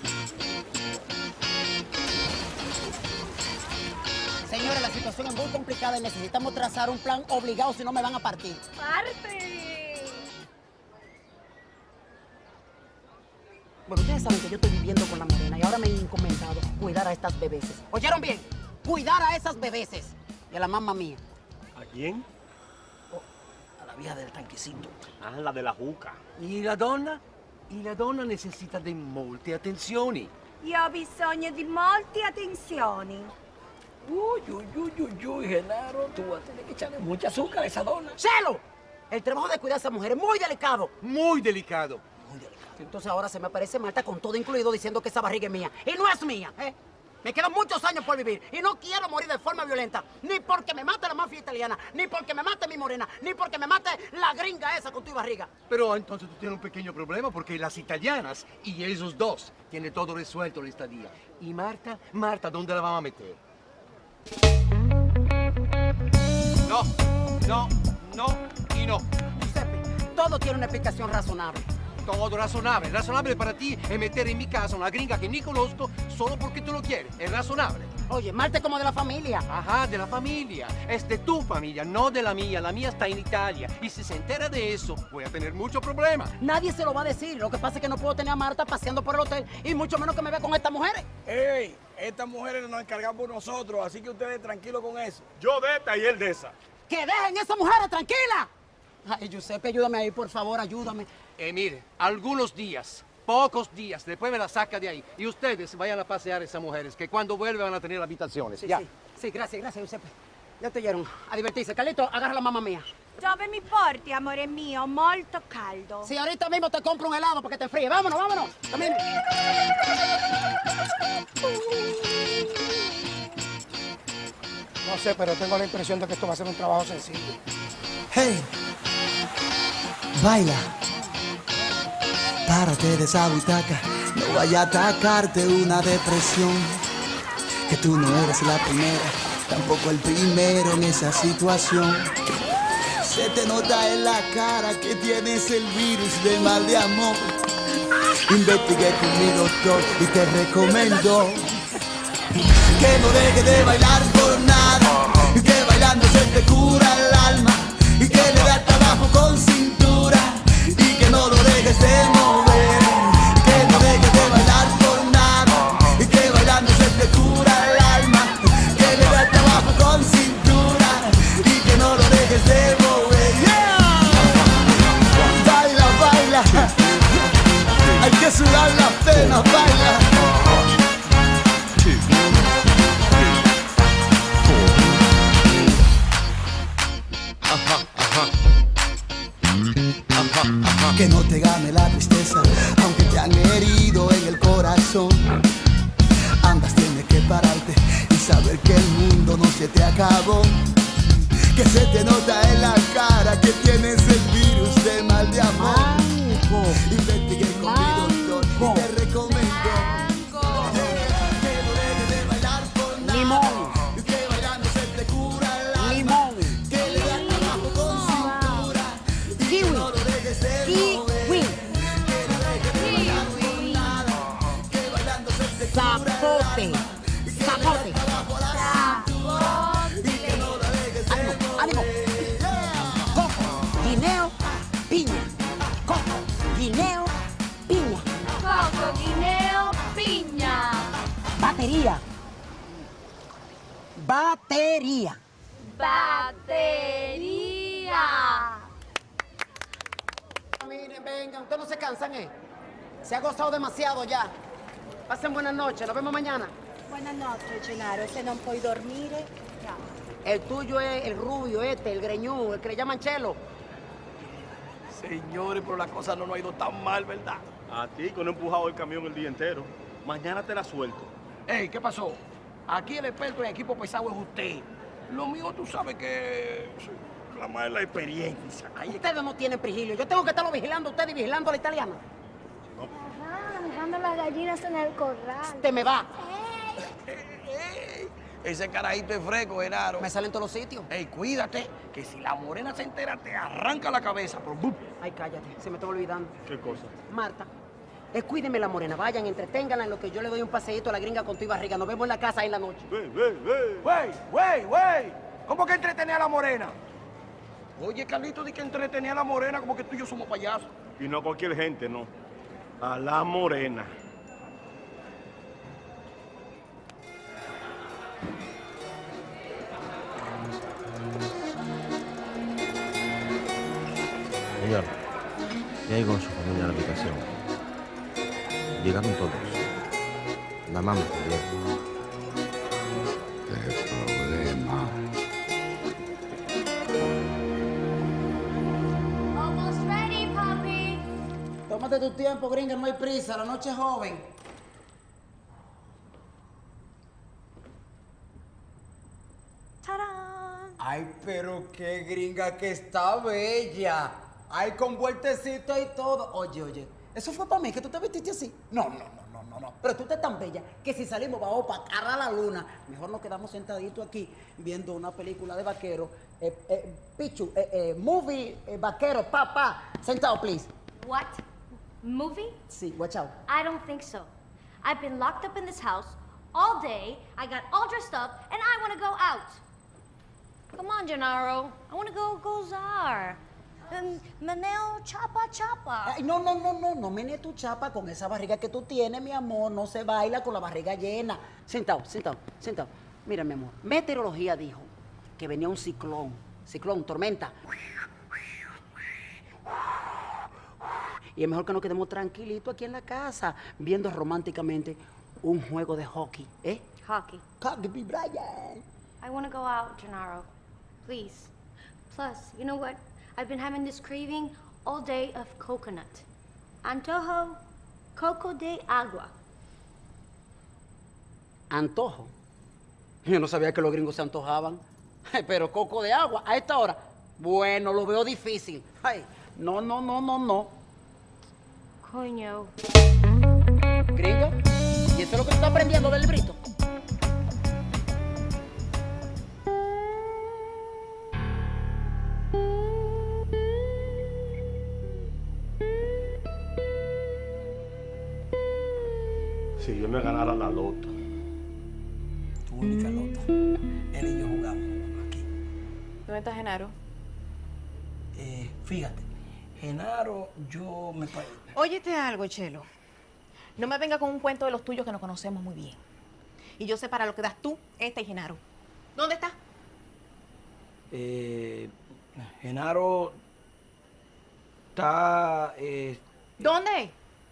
Speaker 4: Señores, la situación es muy complicada y necesitamos trazar un plan obligado, si no me van a partir.
Speaker 17: Parte!
Speaker 4: Bueno, ustedes saben que yo estoy viviendo con la morena y ahora me he encomendado cuidar a estas bebeses. ¿Oyeron bien? Cuidar a esas bebeses y a la mamá mía.
Speaker 14: ¿A quién?
Speaker 15: Oh, a la vieja del tanquecito.
Speaker 14: Ah, la de la juca.
Speaker 8: ¿Y la donna? Y la donna necessita di molte attenzioni.
Speaker 17: Io ho bisogno di molte attenzioni.
Speaker 15: Uy, uy, uy, uy, uy, Genaro, tú vas a tener que echarle mucha azúcar a esa dona.
Speaker 4: ¡Celo! El trabajo de cuidar a esa mujer es muy delicado.
Speaker 8: Muy delicado.
Speaker 4: Muy delicado. Entonces ahora se me aparece Marta con todo incluido diciendo que esa barriga es mía. Y no es mía, ¿eh? Me quedan muchos años por vivir y no quiero morir de forma violenta. Ni porque me mate la mafia italiana, ni porque me mate mi morena, ni porque me mate la gringa esa con tu barriga.
Speaker 8: Pero entonces tú tienes un pequeño problema porque las italianas y esos dos tienen todo resuelto la estadía. ¿Y Marta? Marta, ¿dónde la vamos a meter? No, no, no y no.
Speaker 4: Giuseppe, todo tiene una explicación razonable.
Speaker 8: Todo razonable. Razonable para ti es meter en mi casa una gringa que ni conozco solo porque tú lo quieres. Es razonable.
Speaker 4: Oye, Marta es como de la familia.
Speaker 8: Ajá, de la familia. Es de tu familia, no de la mía. La mía está en Italia. Y si se entera de eso, voy a tener muchos problemas.
Speaker 4: Nadie se lo va a decir. Lo que pasa es que no puedo tener a Marta paseando por el hotel y mucho menos que me vea con estas mujeres.
Speaker 15: ¡Ey! Estas mujeres nos encargamos nosotros, así que ustedes tranquilos con eso.
Speaker 14: Yo de esta y él de esa.
Speaker 4: ¡Que dejen esas mujeres tranquilas! Ay, Giuseppe, ayúdame ahí, por favor, ayúdame.
Speaker 8: Eh, mire, algunos días, pocos días, después me la saca de ahí. Y ustedes vayan a pasear a esas mujeres, que cuando vuelvan van a tener habitaciones.
Speaker 4: Sí,
Speaker 8: ya.
Speaker 4: sí, sí, gracias, gracias, Giuseppe. Ya te oyeron. A divertirse. Carlito, agarra a la mamá mía.
Speaker 17: Dove mi porti, amore mio? Molto caldo.
Speaker 4: Sí, ahorita mismo te compro un helado para que te enfríe. Vámonos, vámonos. Camine.
Speaker 11: No sé, pero tengo la impresión de que esto va a ser un trabajo sencillo.
Speaker 18: Hey, baila. Párate de esa butaca, no vaya a atacarte una depresión. Que tú no eres la primera, tampoco el primero en esa situación. Se te nota en la cara que tienes el virus del mal de amor. Investigué con mi doctor y te recomiendo que no dejes de bailar por nada, que bailando se te cura el alma y que le das trabajo con cintura y que no lo dejes de mover, que no dejes de bailar por nada y que bailando se te cura el alma, que le das trabajo con cintura y que no lo dejes de mover. Yeah. Baila, baila, hay que sudar la pena, baila. Que no te gane la tristeza, aunque te han herido en el corazón. Andas, tienes que pararte y saber que el mundo no se te acabó. Que se te nota en la cara que tienes el virus de mal de amor. Investigué con mi doctor y te recomiendo que no dejes de bailar por nada.
Speaker 4: Limón.
Speaker 18: Que bailando se te cura el alma.
Speaker 4: Limón.
Speaker 18: Que le das trabajo con cintura.
Speaker 4: Kiwi.
Speaker 18: No lo dejes de
Speaker 4: Kiwi. Zapote. Zapote. Ánimo, ánimo. Coco, guineo, piña. Coco, guineo, piña.
Speaker 16: Coco, guineo, piña.
Speaker 4: Batería. Batería.
Speaker 16: Batería.
Speaker 4: Miren, vengan, ustedes no se cansan, ¿eh? Se ha gozado demasiado ya. Pasen buenas noches, nos vemos mañana.
Speaker 17: Buonanotte, Gennaro. Se non puoi dormire, ciao.
Speaker 4: El tuyo es el rubio este, el greñú, el que le llaman Chelo.
Speaker 15: Señores, pero la cosa no nos ha ido tan mal, ¿verdad?
Speaker 14: A ti, que no he empujado el camión el día entero. Mañana te la suelto.
Speaker 15: Ey, ¿qué pasó? Aquí el experto en equipo pesado es usted. Lo mío, tú sabes que la más es la experiencia. Ahí es que-
Speaker 4: Ustedes no tienen prigilio. Yo tengo que estarlo vigilando a ustedes y vigilando a la italiana.
Speaker 6: Ajá, dejando las gallinas en el corral.
Speaker 4: Te me va.
Speaker 15: Ey, ese carajito es fresco, Genaro.
Speaker 4: Me salen todos los sitios.
Speaker 15: Ey, cuídate, que si la morena se entera, te arranca la cabeza. Pero, ¡bum!
Speaker 4: Ay, cállate, se me está olvidando.
Speaker 14: ¿Qué cosa?
Speaker 4: Marta, descuídeme la morena. Vayan, entreténganla en lo que yo le doy un paseíto a la gringa con tu y barriga. Nos vemos en la casa ahí en la noche.
Speaker 14: Ve, ve, ve.
Speaker 15: ¡Wey, wey, wey! ¿Cómo que entretenía a la morena? Oye, Carlito, di que entretenía a la morena como que tú y yo somos payasos.
Speaker 14: Y no cualquier gente, no. A la morena.
Speaker 19: Señor, ya llegó su familia a la habitación. Llegaron todos. La mamá también.
Speaker 10: ¿Qué problema?
Speaker 6: Almost ready, papi.
Speaker 4: Tómate tu tiempo, gringa, no hay prisa. La noche es joven.
Speaker 17: ¡Tarán!
Speaker 4: Ay, pero qué gringa que está bella. Ay, con vueltecito y todo. Oye, oye, ¿eso fue para mí que tú te vestiste así? No, no, no, no, no, no. Pero tú estás tan bella que si salimos vamos para cara a la luna. Mejor nos quedamos sentaditos aquí viendo una película de vaquero. Eh, eh, Pichu, eh, eh, movie, eh, vaquero, papá. Sentado, please.
Speaker 16: What? Movie?
Speaker 4: Sí, watch out.
Speaker 16: I don't think so. I've been locked up in this house all day. I got all dressed up, and I want to go out. Come on, Gennaro. I want to go gozar. Um, meneo chapa chapa.
Speaker 4: Ay, no, no, no, no, no menes tu chapa con esa barriga que tú tienes, mi amor. No se baila con la barriga llena. Sentado, sentado, sentado. Mira, mi amor, meteorología dijo que venía un ciclón, ciclón, tormenta. Y es mejor que nos quedemos tranquilitos aquí en la casa, viendo románticamente un juego de hockey, ¿eh?
Speaker 16: Hockey.
Speaker 4: Kobe Bryant.
Speaker 16: I want to go out, Gennaro. Please. Plus, you know what? I've been having this craving all day of coconut. Antojo, coco de agua.
Speaker 4: Antojo. Yo no sabía que los gringos se antojaban. Pero coco de agua, a esta hora. Bueno, lo veo difícil. Ay, no, no, no, no, no.
Speaker 16: Coño.
Speaker 4: Gringa, ¿y eso es lo que tú estás aprendiendo del librito?
Speaker 14: Si yo me ganara la loto.
Speaker 15: Tu única loto. Él y yo jugamos aquí.
Speaker 1: ¿Dónde está Gennaro?
Speaker 15: Eh, fíjate, Gennaro, yo me parece.
Speaker 1: Óyete algo, Chelo. No me venga con un cuento de los tuyos que nos conocemos muy bien. Y yo sé para lo que das tú, este y Gennaro. ¿Dónde está?
Speaker 15: Eh, Gennaro está. Eh,
Speaker 1: ¿Dónde?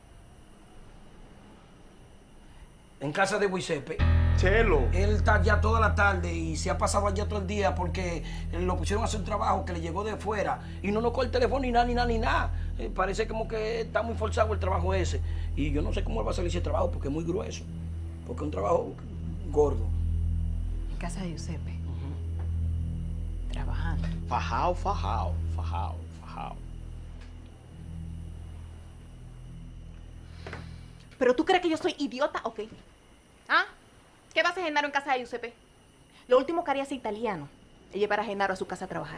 Speaker 15: En casa de Giuseppe.
Speaker 14: Chelo.
Speaker 15: Él está allá toda la tarde y se ha pasado allá todo el día porque lo pusieron a hacer un trabajo que le llegó de fuera y no nos coge el teléfono ni nada, ni nada, ni nada. Eh, parece como que está muy forzado el trabajo ese. Y yo no sé cómo él va a salir ese trabajo porque es muy grueso. Porque es un trabajo gordo.
Speaker 1: En casa de Giuseppe. Trabajando.
Speaker 14: Fajao, fajao, fajao, fajao.
Speaker 1: ¿Pero tú crees que yo soy idiota o qué? ¿Ah? ¿Qué va a hacer Gennaro en casa de Giuseppe? Lo último que haría es italiano y llevar a Gennaro a su casa a trabajar.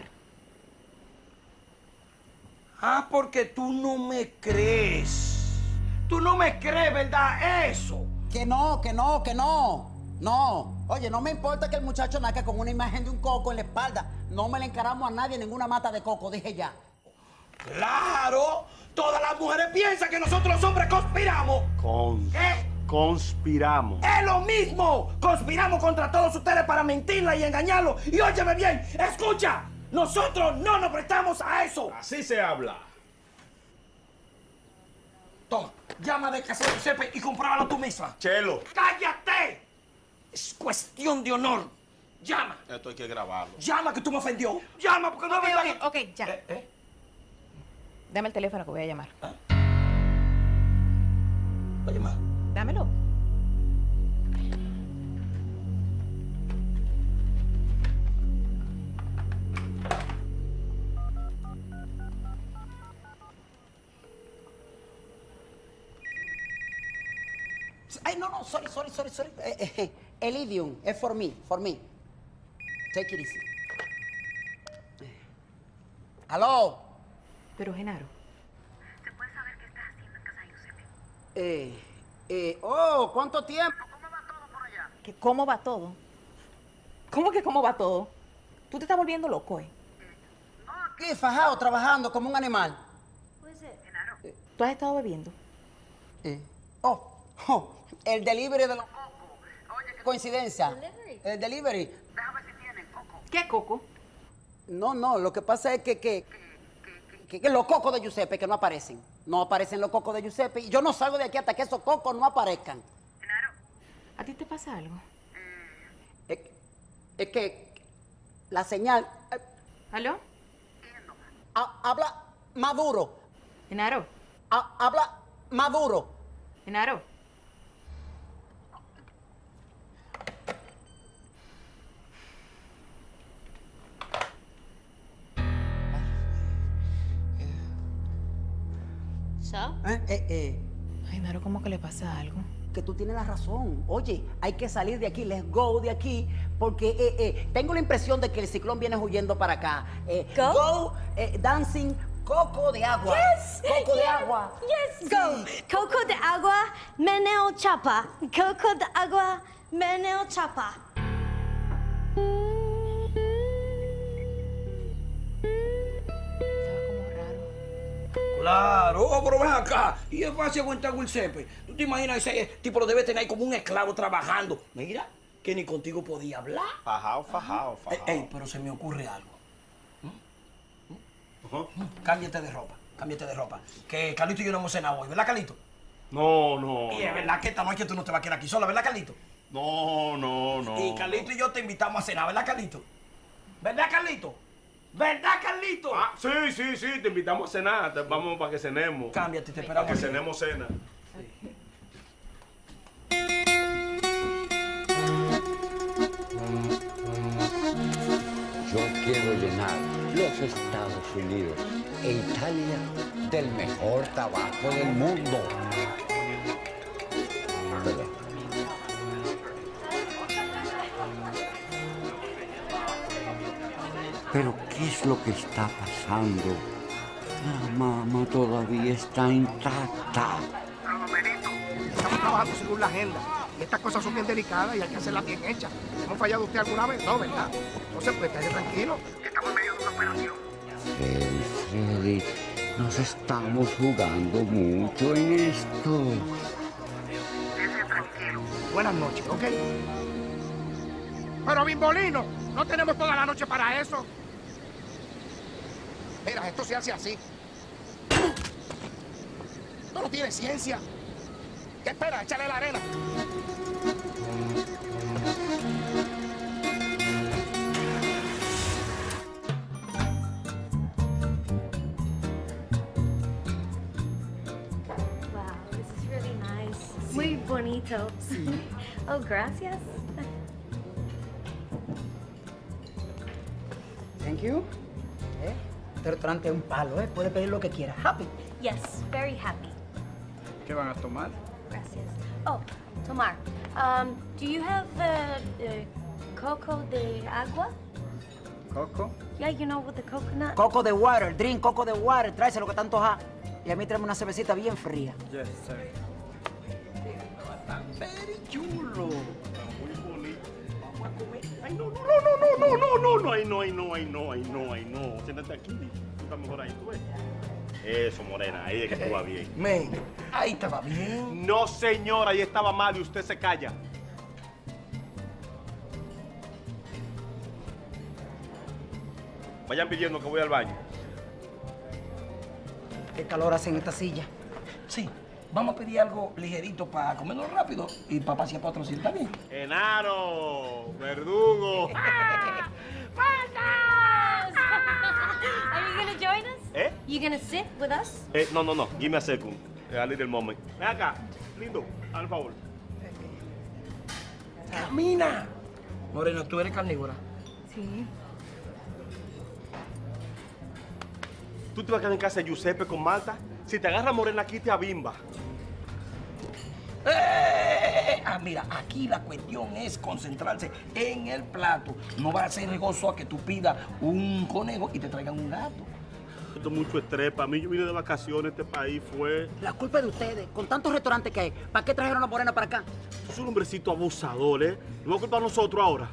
Speaker 15: Ah, porque tú no me crees. Tú no me crees, ¿verdad? Eso.
Speaker 4: Que no, que no, que no. No. Oye, no me importa que el muchacho nazca con una imagen de un coco en la espalda. No me le encaramos a nadie en ninguna mata de coco, dije ya.
Speaker 15: ¡Claro! Todas las mujeres piensan que nosotros los hombres conspiramos.
Speaker 14: Con...
Speaker 15: ¿Qué?
Speaker 14: Conspiramos.
Speaker 15: ¡Es lo mismo! Conspiramos contra todos ustedes para mentirla y engañarlos. Y óyeme bien, escucha. Nosotros no nos prestamos a eso.
Speaker 14: Así se habla.
Speaker 15: Toma, llama de casa de Giuseppe y comprábalo tú misma.
Speaker 14: Chelo.
Speaker 15: ¡Cállate! Es cuestión de honor. Llama.
Speaker 14: Esto hay que grabarlo.
Speaker 15: Llama que tú me ofendió. Llama porque no
Speaker 1: Ok,
Speaker 15: es verdad
Speaker 1: ok,
Speaker 15: que-
Speaker 1: ok, ya.
Speaker 15: Eh, eh.
Speaker 1: Dame el teléfono que voy a llamar.
Speaker 15: Voy a llamar.
Speaker 1: Dámelo.
Speaker 4: Ay, no, no, sorry, sorry, sorry, sorry. Eh, eh, eh, el idiom es for me, for me. Take it easy. Eh. ¿Aló?
Speaker 1: Pero, Gennaro.
Speaker 4: Eh, eh, oh, ¿cuánto tiempo?
Speaker 1: ¿Que cómo va todo? ¿Cómo que cómo va todo? Tú te estás volviendo loco, ¿eh?
Speaker 4: Aquí, fajado, trabajando como un animal.
Speaker 1: ¿Tú has estado bebiendo?
Speaker 4: Eh. Oh, oh, el delivery de los cocos. Oye, qué coincidencia. ¿Delivery? El delivery. Déjame ver si tienen coco.
Speaker 1: ¿Qué coco?
Speaker 4: No, no, lo que pasa es que, que, que, que, que los cocos de Giuseppe que no aparecen. No aparecen los cocos de Giuseppe. Y yo no salgo de aquí hasta que esos cocos no aparezcan.
Speaker 1: ¿A ti te pasa algo?
Speaker 4: Es, es que la señal... eh,
Speaker 1: ¿Aló?
Speaker 4: ha- habla Maduro.
Speaker 1: Genaro.
Speaker 4: Ha- habla Maduro.
Speaker 1: Genaro.
Speaker 16: So?
Speaker 4: ¿Eh? Eh, eh.
Speaker 1: Ay, Naro, ¿cómo que le pasa algo?
Speaker 4: Que tú tienes la razón. Oye, hay que salir de aquí, let's go de aquí, porque eh, eh, tengo la impresión de que el ciclón viene huyendo para acá. Eh,
Speaker 16: Go.
Speaker 4: Go, eh, dancing, coco de agua.
Speaker 16: Yes!
Speaker 4: Coco de
Speaker 16: yes,
Speaker 4: agua.
Speaker 16: Yes, go. Coco de agua, meneo chapa. Coco de agua, meneo chapa.
Speaker 15: Claro, oh, pero ven acá. Y es fácil aguantar Giuseppe. ¿Tú te imaginas ese tipo lo debe tener ahí como un esclavo trabajando? Mira, que ni contigo podía hablar.
Speaker 14: Fajao, fajao,
Speaker 15: Ey,
Speaker 14: fajao.
Speaker 15: ey, pero se me ocurre algo. ¿Mm? ¿Mm? Cámbiate de ropa, cámbiate de ropa. Que Carlito y yo no hemos cenado hoy, ¿verdad, Carlito?
Speaker 14: No, no.
Speaker 15: Y es verdad que esta noche tú no te vas a quedar aquí sola, ¿verdad, Carlito?
Speaker 14: No, no, no.
Speaker 15: Y Carlito y yo te invitamos a cenar, ¿verdad, Carlito? ¿Verdad, Carlito? ¿Verdad, Carlito?
Speaker 14: Ah, sí, sí, sí, te invitamos a cenar. Te- vamos para que cenemos.
Speaker 15: Cámbiate, te esperamos.
Speaker 14: Para que cenemos cena.
Speaker 10: Yo quiero llenar los Estados Unidos e Italia del mejor tabaco del mundo. Perdón. Pero ¿qué es lo que está pasando? La mamá todavía está intacta.
Speaker 11: Estamos trabajando según la agenda. Y estas cosas son bien delicadas y hay que hacerlas bien hechas. ¿Hemos fallado usted alguna vez? No, ¿verdad? Entonces, pues, esté tranquilo, que estamos en medio de una operación.
Speaker 10: Freddy, Freddy, nos estamos jugando mucho en esto.
Speaker 11: Quédese tranquilo. Buenas noches, ¿ok? Pero, Bimbolino, no tenemos toda la noche para eso. Mira, esto se hace así. Esto no tiene ciencia. ¿Qué espera? Échale la arena.
Speaker 16: Wow, this is really nice. Muy bonito. Oh, gracias.
Speaker 4: Thank you. ¿Eh? Este restaurante es un palo, ¿eh? Puede pedir lo que quiera. Happy.
Speaker 16: Yes, very happy.
Speaker 9: ¿Qué van a tomar?
Speaker 16: Gracias. Oh, Tomar, um, do you have uh, uh, coco de agua?
Speaker 9: ¿Coco?
Speaker 16: Yeah, you know, with the coconut.
Speaker 4: Coco de water, drink coco de water. Tráese lo que tanto ha. Y a mí tráeme una cervecita bien fría.
Speaker 9: Yes, sir.
Speaker 15: Very chulo.
Speaker 14: Muy bonito. Vamos a comer. Ay, no, no, no, no, no, no, no, no, ay, no, ay, no, ay, no, ay, no, ay, no. Siéntate aquí. Tú estás mejor ahí, tú ves. Eso, morena, ahí es que tú vas bien.
Speaker 15: Men, ahí estaba bien.
Speaker 14: No, señora, ahí estaba mal y usted se calla. Vayan pidiendo que voy al baño.
Speaker 4: ¿Qué calor hace en esta silla?
Speaker 15: Sí, vamos a pedir algo ligerito para comerlo rápido y para pasear para otro sitio también.
Speaker 14: Enano, verdugo.
Speaker 16: Are you gonna join us?
Speaker 14: ¿Eh?
Speaker 16: You gonna sit with us?
Speaker 14: Eh, no, no, no. Give me a second. A little moment. Ven acá. Lindo, al favor.
Speaker 15: ¡Camina! Morena, tú eres carnívora.
Speaker 1: Sí.
Speaker 14: ¿Tú te vas a quedar en casa de Giuseppe con Marta? Si te agarra morena aquí, te abimba.
Speaker 15: ¡Eh! Ah, mira, aquí la cuestión es concentrarse en el plato. No va a ser negocio a que tú pidas un conejo y te traigan un gato.
Speaker 14: Esto es mucho estrés. Para mí, yo vine de vacaciones a este país, fue...
Speaker 4: La culpa es de ustedes. Con tantos restaurantes que hay, ¿para qué trajeron a morena para acá?
Speaker 14: Tú eres un hombrecito abusador, ¿eh? ¿No va a culpar a nosotros ahora?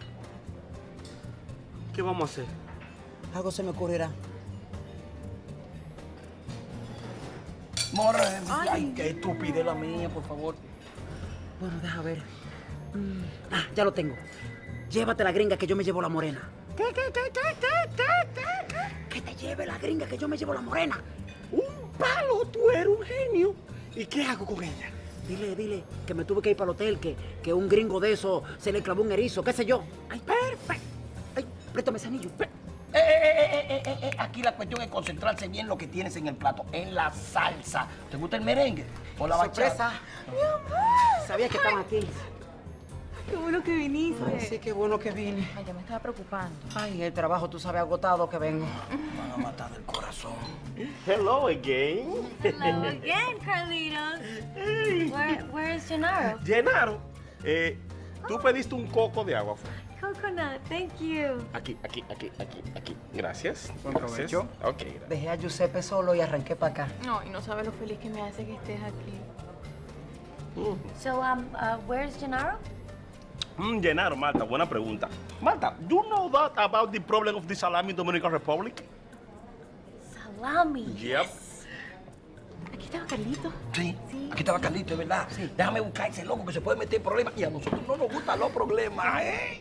Speaker 14: ¿Qué vamos a hacer?
Speaker 4: Algo se me ocurrirá.
Speaker 15: More, ay. ay, qué estúpida la mía, por favor.
Speaker 4: Bueno, deja ver. Mm, Ah, ya lo tengo. Llévate la gringa que yo me llevo la morena. ¿Qué, qué, qué, qué, qué, qué, qué, qué? Que te lleve la gringa que yo me llevo la morena.
Speaker 15: Un palo, tú eres un genio. ¿Y qué hago con ella?
Speaker 4: Dile, dile que me tuve que ir para el hotel, que, que un gringo de eso se le clavó un erizo, qué sé yo. Ay, perfecto. Ay, préstame ese anillo.
Speaker 15: Eh, eh, eh, eh, eh, eh, aquí la cuestión es concentrarse bien en lo que tienes en el plato, en la salsa. ¿Te gusta el merengue o la bachata?
Speaker 4: Mi amor. Sabía que estaban aquí.
Speaker 1: Qué bueno que viniste.
Speaker 4: Ay, sí, qué bueno que vine.
Speaker 1: Ay, ya me estaba preocupando.
Speaker 4: Ay, el trabajo, tú sabes, agotado que vengo.
Speaker 15: Me van a matar del corazón.
Speaker 14: Hello again.
Speaker 16: Hello again, Carlitos. Where, where is Gennaro?
Speaker 14: Gennaro, eh, tú pediste un coco de agua.
Speaker 16: Coconut, thank you.
Speaker 14: Aquí, aquí, aquí, aquí, aquí. Gracias.
Speaker 4: Buen
Speaker 14: Gracias.
Speaker 4: provecho.
Speaker 14: Ok, gracias.
Speaker 4: Dejé a Giuseppe solo y arranqué para acá.
Speaker 1: No, y no sabes lo feliz que me hace que estés aquí.
Speaker 16: So, um, uh, where's Gennaro?
Speaker 14: Mm, Gennaro, Marta, buena pregunta. Marta, you know that about the problem of the salami in Dominican Republic?
Speaker 16: Salami.
Speaker 14: Yep.
Speaker 1: Aquí estaba Carlito.
Speaker 15: Sí, aquí estaba Carlito, es verdad. Déjame buscar ese loco que se puede meter en problemas. Y a nosotros no nos gustan los problemas, ¿eh?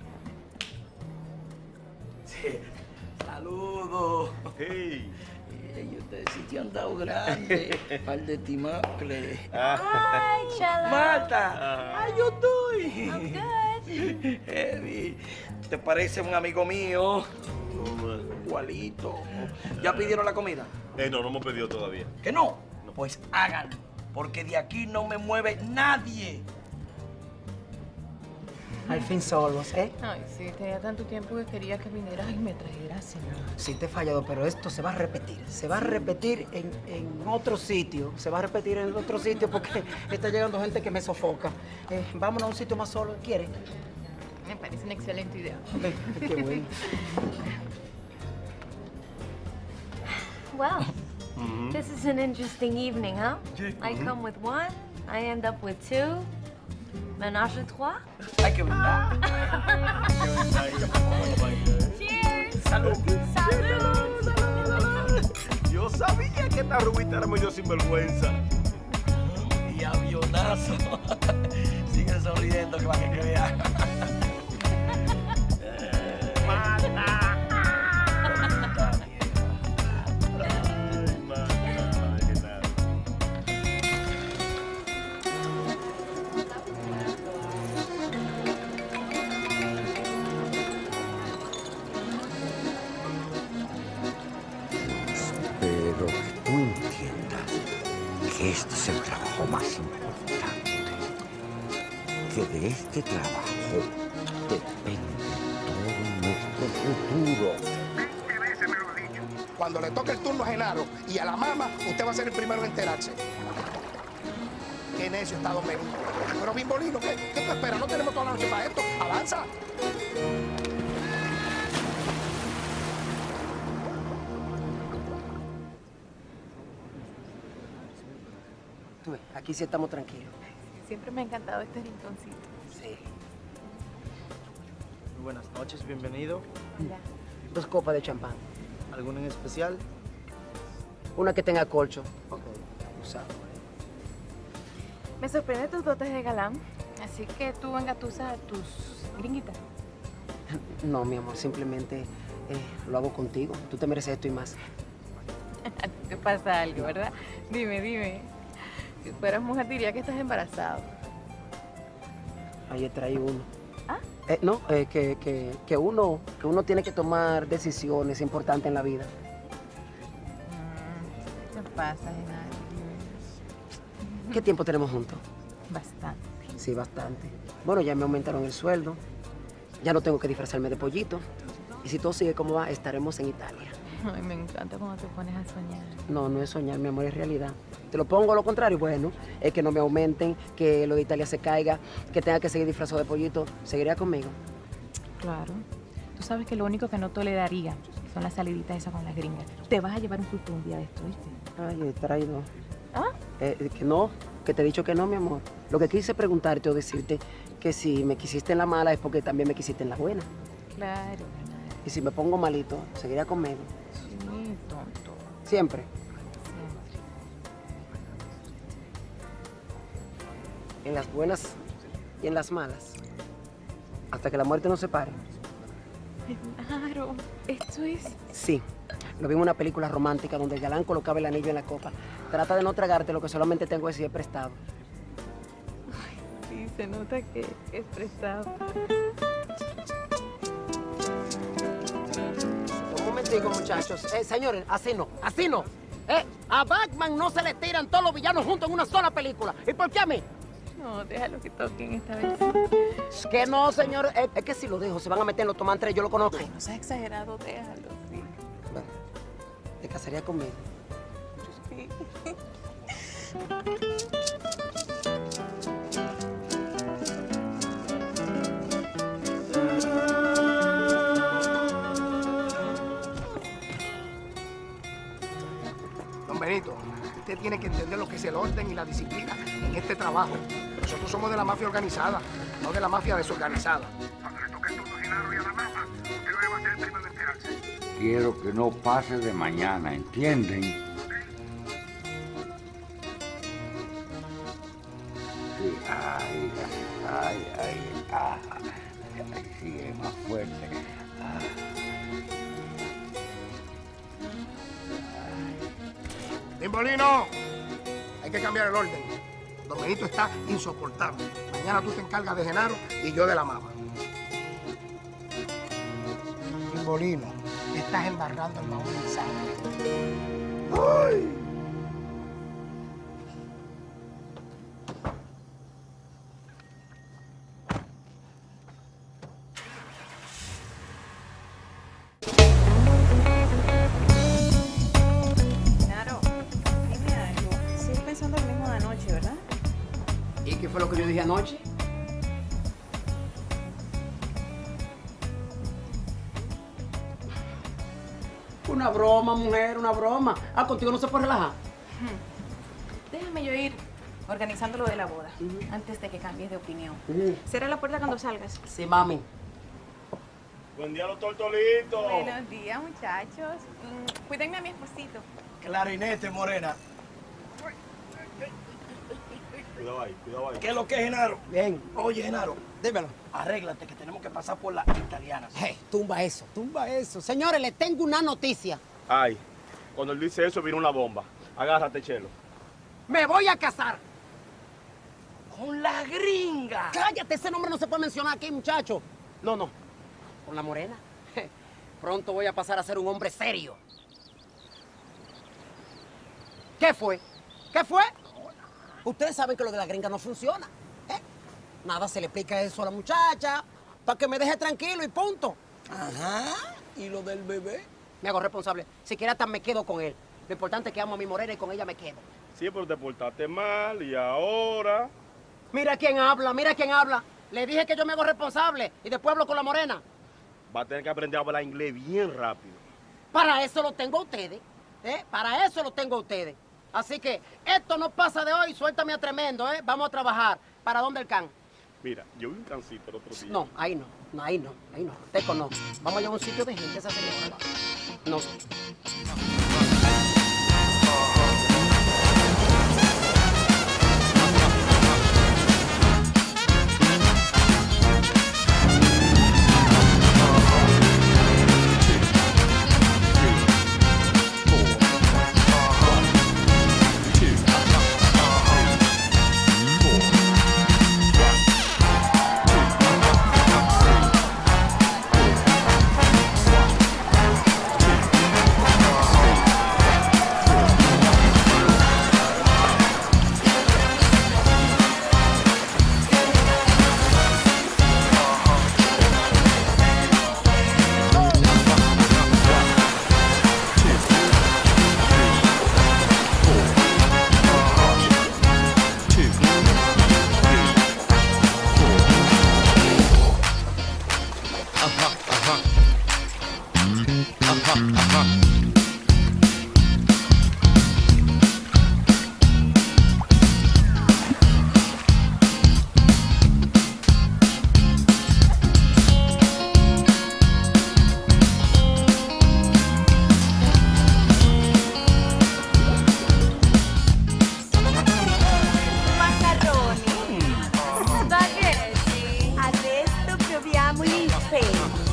Speaker 15: Sí. Saludos.
Speaker 14: Hey.
Speaker 15: Y ustedes sí te han dado grande. Par de timacle.
Speaker 16: Hi, Chela.
Speaker 15: Marta, how you doing?
Speaker 16: I'm good.
Speaker 15: Heavy, ¿te parece un amigo mío? Igualito. ¿Ya pidieron la comida?
Speaker 14: Eh, no, no hemos pedido todavía.
Speaker 15: ¿Que no? Pues háganlo, porque de aquí no me mueve nadie.
Speaker 4: Al fin solos, ¿eh?
Speaker 1: Ay, sí, tenía tanto tiempo que quería que vinieras y me trajeras, señor.
Speaker 4: Sí, te he fallado, pero esto se va a repetir. Se va a repetir en, en otro sitio. Se va a repetir en otro sitio porque está llegando gente que me sofoca. Eh, vámonos a un sitio más solo. ¿Quieres?
Speaker 1: Me parece una excelente idea.
Speaker 4: Qué bueno.
Speaker 16: Well,
Speaker 14: Mm-hmm.
Speaker 16: this is an interesting evening, huh? I
Speaker 14: Mhm.
Speaker 16: come with one, I end up with two. Ménage à trois.
Speaker 15: Hay que brindar.
Speaker 16: Cheers.
Speaker 15: Salud.
Speaker 16: Salud.
Speaker 14: Yo sabía que esta rubita era medio sinvergüenza.
Speaker 15: Y avionazo. Sigue sonriendo que va que vea.
Speaker 10: Pero que tú entiendas que este es el trabajo más importante. Que de este trabajo depende todo nuestro futuro.
Speaker 11: veinte veces me lo he dicho. Cuando le toque el turno a Genaro y a la mamá, usted va a ser el primero en enterarse. Qué necio está Don Benito. Pero Bimbolino, ¿qué, ¿qué te espera? No tenemos toda la noche para esto. Avanza.
Speaker 4: Tú ves, aquí sí estamos tranquilos.
Speaker 1: Siempre me ha encantado este rinconcito.
Speaker 4: Sí.
Speaker 5: Muy buenas noches, bienvenido.
Speaker 1: Mira,
Speaker 4: Dos copas de champán.
Speaker 5: ¿Alguna en especial?
Speaker 4: Una que tenga colcho. Usado.
Speaker 1: me sorprende tus dotes de galán. Así que tú engatusas a tus gringuitas.
Speaker 4: No, mi amor, simplemente eh, lo hago contigo. Tú te mereces esto y más.
Speaker 1: A ti te pasa algo, ¿verdad? Dime, dime. Si fueras mujer diría que estás embarazado.
Speaker 4: Ayer traí uno.
Speaker 1: ¿Ah?
Speaker 4: Eh, no, eh, que, que, que, uno, que uno tiene que tomar decisiones importantes en la vida.
Speaker 1: ¿Qué pasa, Genaro?
Speaker 4: ¿Qué tiempo tenemos juntos?
Speaker 1: Bastante.
Speaker 4: Sí, bastante. Bueno, ya me aumentaron el sueldo. Ya no tengo que disfrazarme de pollito. Y si todo sigue como va, estaremos en Italia.
Speaker 1: Ay, me encanta cuando te pones a soñar.
Speaker 4: No, no es soñar, mi amor, es realidad. Te lo pongo a lo contrario, bueno, es que no me aumenten, que lo de Italia se caiga, que tenga que seguir disfrazado de pollito. ¿Seguiría conmigo?
Speaker 1: Claro. Tú sabes que lo único que no toleraría son las saliditas esas con las gringas. Te vas a llevar un culto un día de esto, ¿viste?
Speaker 4: Ay, he traído.
Speaker 1: ¿Ah?
Speaker 4: Eh, que no, que te he dicho que no, mi amor. Lo que quise preguntarte o decirte que si me quisiste en la mala es porque también me quisiste en la buena.
Speaker 1: Claro.
Speaker 4: Y si me pongo malito, ¿seguiría conmigo?
Speaker 1: Sí, tonto.
Speaker 4: Siempre. en las buenas y en las malas, hasta que la muerte nos separe.
Speaker 13: Genaro, esto es...
Speaker 4: Sí, lo vi en una película romántica donde el galán colocaba el anillo en la copa. Trata de no tragarte lo que solamente tengo es si es prestado.
Speaker 13: Sí, se nota que es prestado.
Speaker 4: Un momentico, muchachos. Eh, señores, así no, así no. Eh, a Batman no se le tiran todos los villanos juntos en una sola película. ¿Y por qué a mí?
Speaker 13: No, déjalo que toquen esta vez.
Speaker 4: Que no, señor. Es, es que si lo dejo, se van a meter en los tomantres, yo lo conozco.
Speaker 13: Ay, no seas exagerado, déjalo, sí.
Speaker 4: Bueno, ¿te casaría conmigo?
Speaker 13: Sí.
Speaker 11: Don Benito, usted tiene que entender lo que es el orden y la disciplina en este trabajo. Nosotros somos de la mafia organizada, no de la mafia desorganizada.
Speaker 10: Quiero que no pase de mañana, ¿entienden? Sí, ay, ay, ay, ah, ay, sigue más fuerte. Ah.
Speaker 11: Bimbolino, hay que cambiar el orden. Don Benito está insoportable. Mañana tú te encargas de Genaro y yo de la mama. Bimbolino, estás embarrando el baúl en sangre. ¡Ay!
Speaker 13: Genaro, dime algo. Sigues pensando lo mismo de anoche, ¿verdad?
Speaker 4: ¿Y qué fue lo que yo dije anoche? Una broma, mujer, una broma. Ah, contigo no se puede relajar.
Speaker 1: Déjame yo ir organizando lo de la boda antes de que cambies de opinión.
Speaker 4: Uh-huh.
Speaker 1: Cierra la puerta cuando salgas.
Speaker 4: Sí, mami.
Speaker 14: Buen día, los tortolitos.
Speaker 1: Buenos días, muchachos. Mm, cuídenme a mi esposito.
Speaker 15: Clarinete, morena.
Speaker 14: Cuidado ahí, cuidado ahí.
Speaker 15: ¿Qué es lo que es, Genaro?
Speaker 4: Bien.
Speaker 15: Oye, Genaro,
Speaker 4: dímelo.
Speaker 15: Arréglate que tenemos que pasar por las italianas.
Speaker 4: Hey, tumba eso, tumba eso. Señores, les tengo una noticia.
Speaker 14: Ay, cuando él dice eso, viene una bomba. Agárrate, Chelo.
Speaker 4: Me voy a casar.
Speaker 15: Con la gringa.
Speaker 4: Cállate, ese nombre no se puede mencionar aquí, muchacho. No, no. Con la morena. Pronto voy a pasar a ser un hombre serio. ¿Qué fue? ¿Qué fue? Ustedes saben que lo de la gringa no funciona. ¿eh? Nada se le explica eso a la muchacha para que me deje tranquilo y punto.
Speaker 15: Ajá. ¿Y lo del bebé?
Speaker 4: Me hago responsable. Si quiera, hasta me quedo con él. Lo importante es que amo a mi morena y con ella me quedo.
Speaker 14: Sí, pero te portaste mal y ahora...
Speaker 4: Mira quién habla, mira quién habla. Le dije que yo me hago responsable y después hablo con la morena.
Speaker 14: Va a tener que aprender a hablar inglés bien rápido.
Speaker 4: Para eso lo tengo a ustedes. ¿eh? Para eso lo tengo a ustedes. Así que esto no pasa de hoy, suéltame a tremendo, ¿eh? Vamos a trabajar. ¿Para dónde el can?
Speaker 14: Mira, yo vi un cancito el otro día.
Speaker 4: No, ahí no, no, ahí no, ahí no. Teco no. Vamos a llevar a un sitio de gente, esa señora. No.
Speaker 17: Felipe.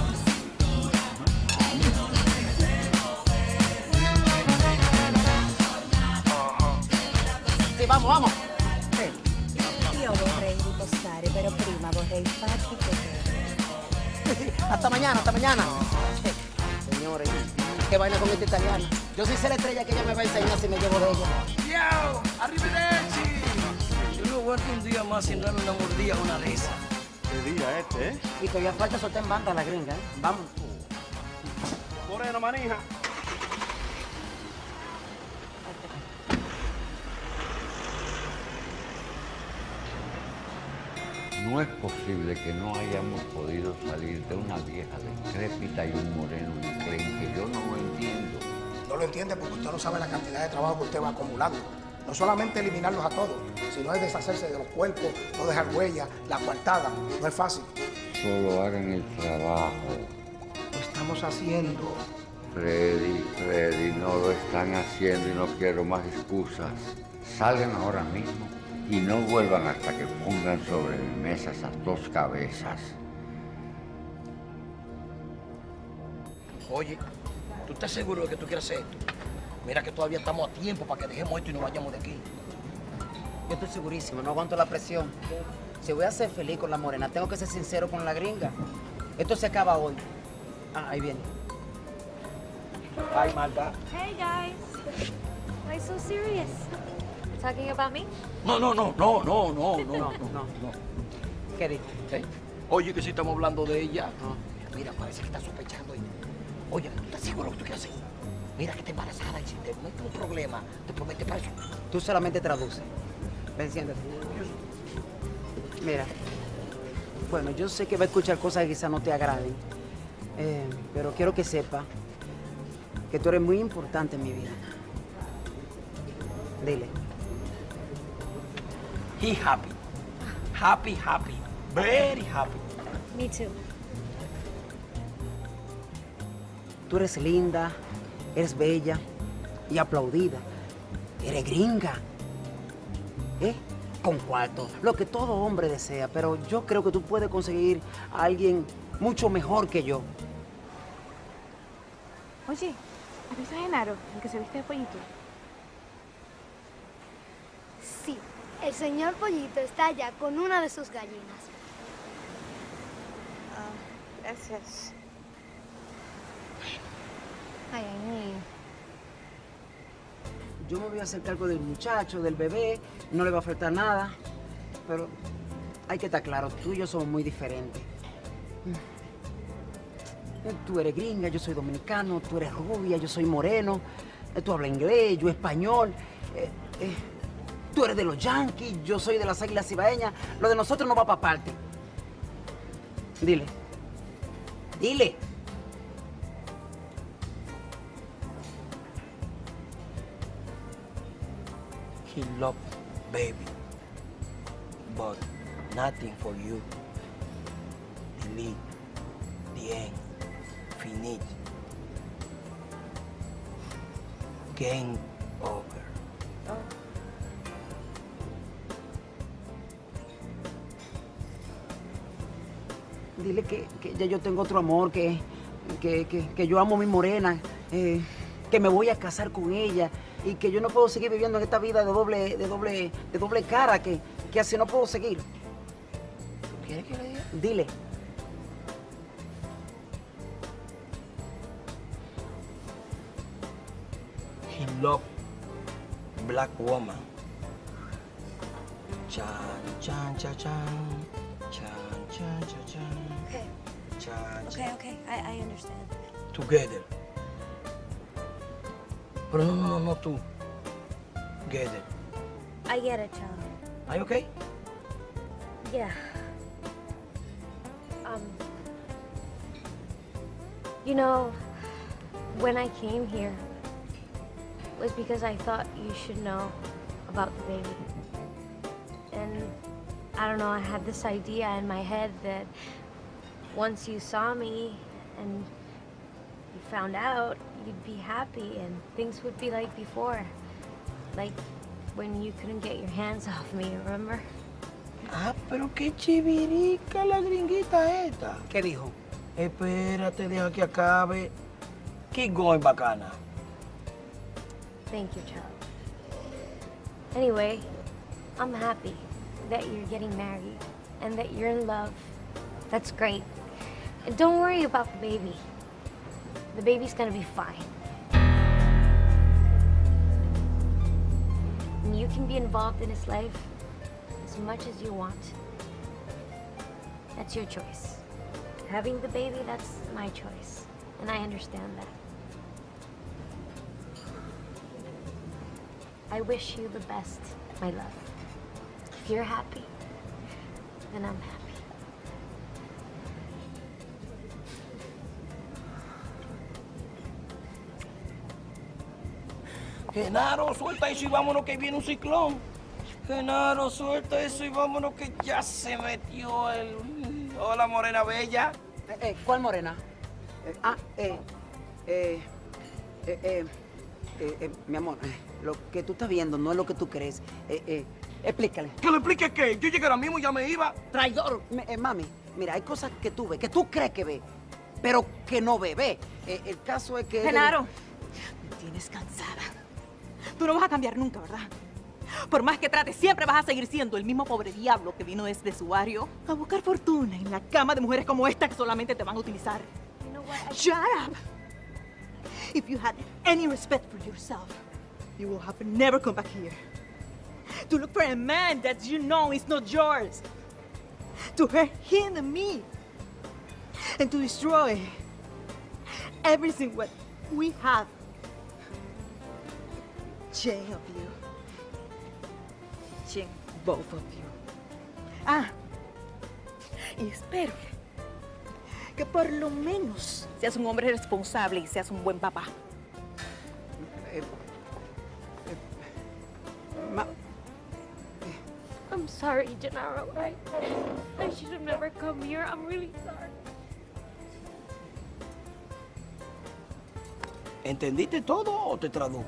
Speaker 4: Sì, vamos, vamos.
Speaker 17: Io vorrei riposare, però prima vorrei farti vedere.
Speaker 4: Hasta mañana, hasta mañana. Señores, qué vaina con esta italiana. Yo sí sé la estrella que ella me va a enseñar si me llevo de ella.
Speaker 15: ¡Yo! ¡Arrivederci! Yo no aguanto un día más sin darle una mordida a una de esas.
Speaker 14: ¿Qué día este, eh?
Speaker 4: Y todavía falta soltar en banda a la gringa, ¿eh? Vamos.
Speaker 14: Moreno, manija.
Speaker 10: No es posible que no hayamos podido salir de una vieja decrépita y un moreno enclenque. Yo no lo entiendo.
Speaker 11: No lo entiende porque usted no sabe la cantidad de trabajo que usted va acumulando. No solamente eliminarlos a todos, sino es deshacerse de los cuerpos, no dejar huellas, la coartada. No es fácil.
Speaker 10: Solo hagan el trabajo.
Speaker 11: Lo estamos haciendo.
Speaker 10: Freddy, Freddy, no lo están haciendo y no quiero más excusas. Salgan ahora mismo y no vuelvan hasta que pongan sobre mi mesa esas dos cabezas.
Speaker 15: Oye, ¿tú estás seguro de que tú quieres hacer esto? Mira que todavía estamos a tiempo para que dejemos esto y nos vayamos de aquí.
Speaker 4: Yo estoy segurísimo, no aguanto la presión. Si voy a ser feliz con la morena, tengo que ser sincero con la gringa. Esto se acaba hoy. Ah, ahí viene.
Speaker 15: Bye, Marta.
Speaker 16: Hey, guys. Why so serious? Talking about me?
Speaker 15: No, no, no, no, no, no, no, no,
Speaker 4: no. ¿Qué dijo?
Speaker 15: ¿Eh? Oye, que si estamos hablando de ella. No. Mira, parece que está sospechando. Oye, ¿tú estás seguro de lo que tú quieres hacer? Mira que está embarazada y si te mete un problema, te promete para eso.
Speaker 4: Tú solamente traduce. Ven, siéntate. Mira. Bueno, yo sé que va a escuchar cosas que quizás no te agraden. Eh, pero quiero que sepa que tú eres muy importante en mi vida. Dile.
Speaker 15: He happy. Happy, happy. Very happy.
Speaker 16: Me too.
Speaker 4: Tú eres linda, eres bella y aplaudida. Eres gringa. ¿Eh? Con cuarto. Lo que todo hombre desea. Pero yo creo que tú puedes conseguir a alguien mucho mejor que yo.
Speaker 1: Oye, ¿has visto a Genaro, el que se viste de pollito?
Speaker 6: Sí, el señor Pollito está allá con una de sus gallinas.
Speaker 13: Ah, gracias.
Speaker 16: Ay, ay,
Speaker 4: Yo me voy a hacer cargo del muchacho, del bebé, no le va a faltar nada. Pero hay que estar claro, tú y yo somos muy diferentes. Tú eres gringa, yo soy dominicano, tú eres rubia, yo soy moreno. Tú hablas inglés, yo español. Eh, eh, tú eres de los Yankees, yo soy de las Águilas Cibaeñas. Lo de nosotros no va para parte. Dile. Dile.
Speaker 15: He love baby, but nothing for you. Delete, the end, finish, game over.
Speaker 4: Dile que, que ya yo tengo otro amor, que, que, que, que yo amo a mi morena, eh, que me voy a casar con ella y que yo no puedo seguir viviendo en esta vida de doble, de doble, de doble cara, que, que así no puedo seguir.
Speaker 15: ¿Quieres que le diga?
Speaker 4: Dile.
Speaker 15: He love black woman. Chan, chan, chan, chan. Chan, chan, chan, chan.
Speaker 16: Okay.
Speaker 15: Chan,
Speaker 16: Okay, okay. I, I understand.
Speaker 15: Together. Pero no, no, no, no tú. Together.
Speaker 16: I get it, Charlie.
Speaker 15: Are you okay?
Speaker 16: Yeah. Um, you know, when I came here, it was because I thought you should know about the baby. And I don't know, I had this idea in my head that once you saw me and you found out, you'd be happy and things would be like before. Like when you couldn't get your hands off me, remember?
Speaker 15: Ah, pero qué chivirica la gringuita esta.
Speaker 11: ¿Qué dijo?
Speaker 15: Espérate, deja que acabe. Keep going, bacana.
Speaker 16: Thank you, child. Anyway, I'm happy that you're getting married and that you're in love. That's great. And don't worry about the baby. The baby's gonna be fine. And you can be involved in his life as much as you want. That's your choice. Having the baby, that's my choice. And I understand that. I wish you the best, my love. If you're happy, then I'm happy.
Speaker 15: Genaro, suelta eso y vámonos que viene un ciclón. Genaro, suelta eso y vámonos que ya se metió el... Hola, morena bella.
Speaker 4: Eh, eh, ¿Cuál morena? Eh, ah, eh, eh, eh, eh, eh, eh, mi amor, eh, lo que tú estás viendo no es lo que tú crees. Eh, eh, explícale.
Speaker 15: ¿Que le explique qué? Yo llegué ahora mismo y ya me iba.
Speaker 4: Traidor. Me- eh, mami, mira, hay cosas que tú ves, que tú crees que ves, pero que no ve. Ve, eh, el caso es que...
Speaker 1: Genaro, me tienes cansada. Tú no vas a cambiar nunca, ¿verdad? Por más que trates, siempre vas a seguir siendo el mismo pobre diablo que vino desde su barrio a buscar fortuna en la cama de mujeres como esta que solamente te van a utilizar.
Speaker 16: You know what? I-
Speaker 1: Shut up! If you had any respect for yourself, you will have never come back here. To look for a man that you know is not yours. To hurt him and me. And to destroy everything what we have. Shame of you. Shame both of you. Ah, y espero que por lo menos seas un hombre responsable y seas un buen papá.
Speaker 4: Eh, eh, ma-
Speaker 16: I'm sorry, Gennaro. I, I should have never come here. I'm really sorry.
Speaker 15: ¿Entendiste todo o te traduzco?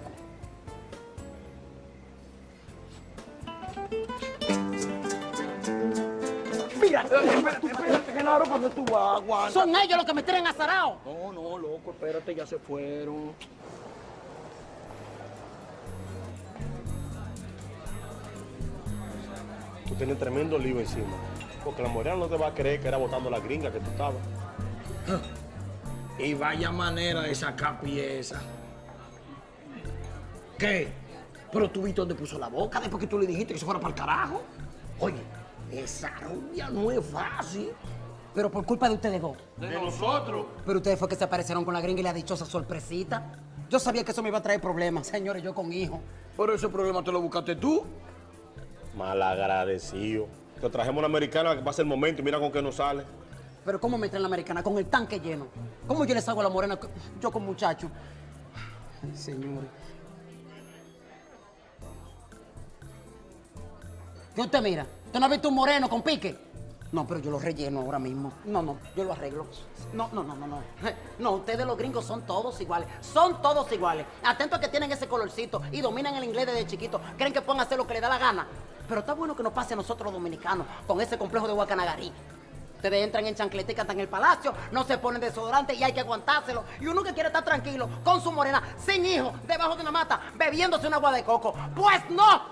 Speaker 15: Mira, espérate, espérate, Genaro, ¿dónde tú vas? Aguanta.
Speaker 4: Son ellos los que me tienen azarado.
Speaker 15: No, no, loco, espérate, ya se fueron.
Speaker 14: Tú tienes tremendo lío encima. Porque la morena no te va a creer que era botando la gringa que tú estabas.
Speaker 15: Y vaya manera de sacar pieza. ¿Qué? Pero tú viste dónde puso la boca después que tú le dijiste que se fuera para el carajo. Oye, esa rubia no es fácil.
Speaker 4: Pero por culpa de ustedes dos.
Speaker 15: De nosotros.
Speaker 4: Pero ustedes fue que se aparecieron con la gringa y la dichosa sorpresita. Yo sabía que eso me iba a traer problemas, señores, yo con hijo.
Speaker 15: Pero ese problema te lo buscaste tú.
Speaker 14: Malagradecido. Te trajimos una americana que pasa el momento y mira con qué nos sale.
Speaker 4: Pero ¿cómo me traen la americana? Con el tanque lleno. ¿Cómo yo les hago a la morena? Yo con muchacho. Ay, señores. ¿Qué usted mira? ¿Usted no ha visto un moreno con pique? No, pero yo lo relleno ahora mismo. No, no, yo lo arreglo. No, no, no, no, no. No, ustedes los gringos son todos iguales. Son todos iguales. Atentos a que tienen ese colorcito y dominan el inglés desde chiquito. Creen que pueden hacer lo que les da la gana. Pero está bueno que nos pase a nosotros los dominicanos con ese complejo de Guacanagarí. Ustedes entran en chancletica hasta en el palacio, no se ponen desodorante y hay que aguantárselo. Y uno que quiere estar tranquilo con su morena, sin hijo, debajo de una mata, bebiéndose un agua de coco. ¡Pues no!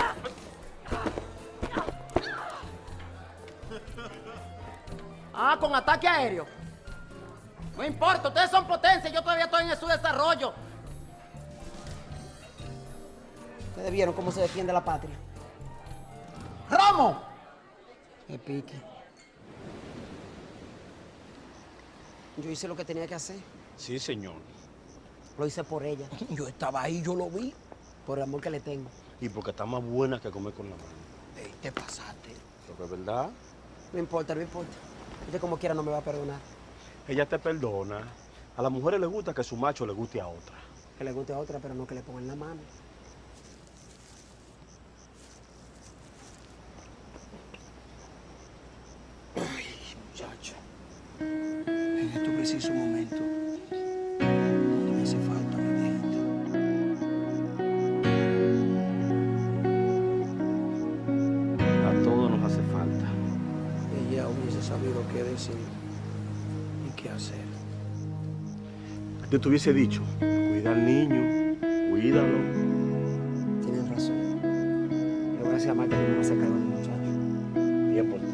Speaker 4: Ah, con ataque aéreo. No importa, ustedes son potencia, yo todavía estoy en su desarrollo. Ustedes vieron cómo se defiende la patria. ¡Romo! ¡Qué pique! Yo hice lo que tenía que hacer.
Speaker 14: Sí, señor.
Speaker 4: Lo hice por ella.
Speaker 15: Yo estaba ahí, yo lo vi.
Speaker 4: Por el amor que le tengo.
Speaker 14: Y porque está más buena que comer con la mano.
Speaker 15: Ey, te pasaste.
Speaker 14: Lo que es verdad.
Speaker 4: No importa, no importa. Usted como quiera no me va a perdonar.
Speaker 14: Ella te perdona. A las mujeres les gusta que su macho le guste a otra.
Speaker 4: Que le guste a otra, pero no que le pongan la mano.
Speaker 15: Ay, muchacho. En este preciso momento, no me hace falta mi gente.
Speaker 14: A todos nos hace falta.
Speaker 15: qué hacer.
Speaker 14: Yo te hubiese dicho, cuida al niño, cuídalo.
Speaker 20: Tienes razón. Le voy a decir a Marta que no me hace cargo del muchacho.
Speaker 14: Bien por ti.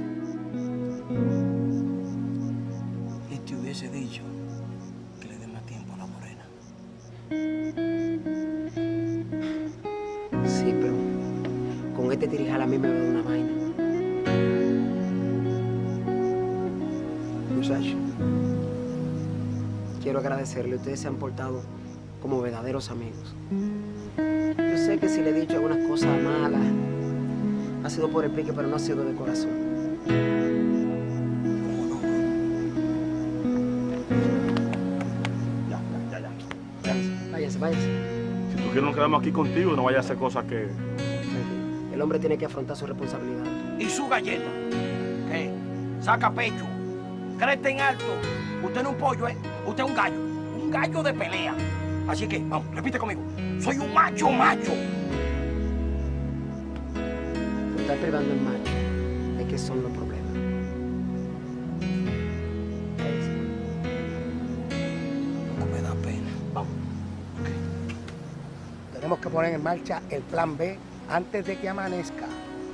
Speaker 15: Y te hubiese dicho que le dé más tiempo a la morena.
Speaker 20: Sí, pero con este tirijal a mí me va a dar una vaina. Muchacho, quiero agradecerle. Ustedes se han portado como verdaderos amigos. Yo sé que si le he dicho algunas cosas malas, ha sido por el pique, pero no ha sido de corazón.
Speaker 14: Ya, ya, ya, ya.
Speaker 20: Váyase, váyase.
Speaker 14: Si tú quieres nos quedamos aquí contigo, no vayas a hacer cosas que...
Speaker 20: El hombre tiene que afrontar su responsabilidad.
Speaker 15: ¿Y su galleta? ¿Qué? Saca pecho. Cresta en alto. Usted no es un pollo, ¿eh? Usted es un gallo. Un gallo de pelea. Así que, vamos, repite conmigo. Soy un macho, macho.
Speaker 20: Se está privando el macho de que son los problemas.
Speaker 15: No me da pena.
Speaker 11: Vamos. Tenemos que poner en marcha el plan B antes de que amanezca.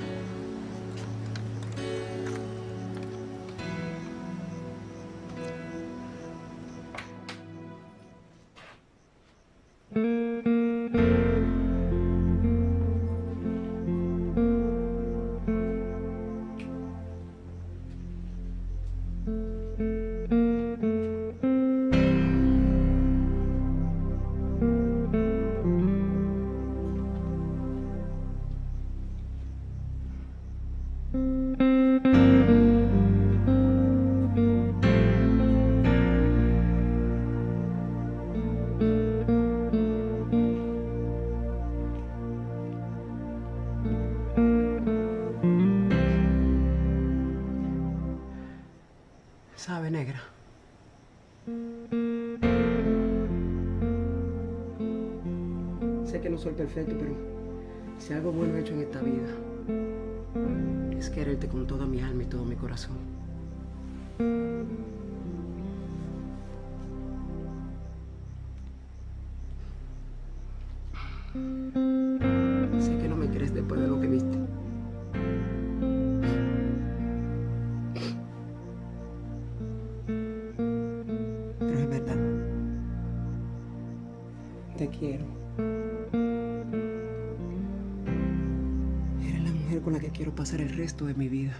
Speaker 20: ¿Sabe, negra? Sé que no soy perfecto, pero si algo bueno he hecho en esta vida es quererte con toda mi alma y todo mi corazón. Sé que no me crees después de lo que viste. Pero es verdad. Te quiero. Eres la mujer con la que quiero pasar el resto de mi vida.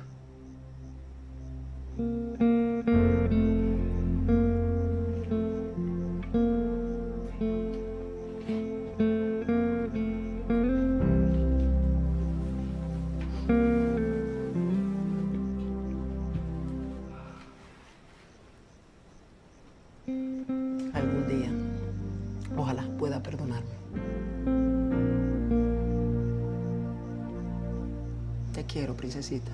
Speaker 20: Algún día, ojalá pueda perdonarme. Te quiero, princesita.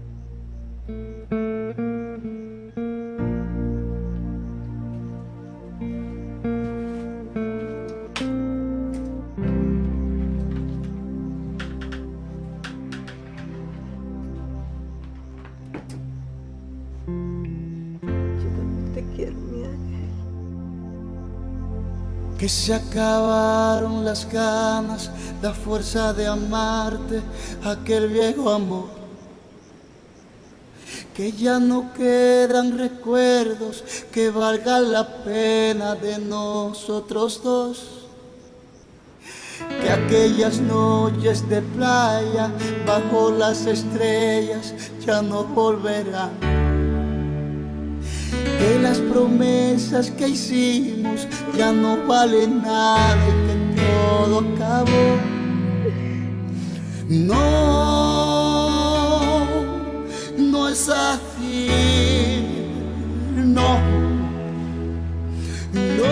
Speaker 20: Yo también te quiero, mi ángel.
Speaker 18: Que se acabaron las ganas, la fuerza de amarte, aquel viejo amor. Que ya no quedan recuerdos que valgan la pena de nosotros dos. Que aquellas noches de playa bajo las estrellas ya no volverán. Que las promesas que hicimos ya no valen nada y que todo acabó. No, no es así, no, no,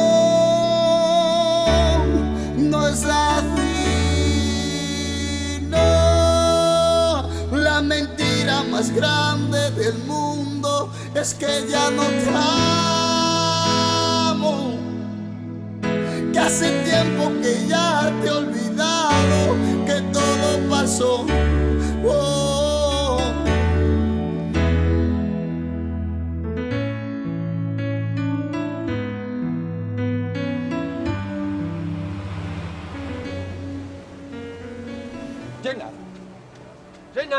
Speaker 18: no es así, no. La mentira más grande del mundo es que ya no te amo, que hace tiempo que ya te he olvidado que todo pasó. Oh.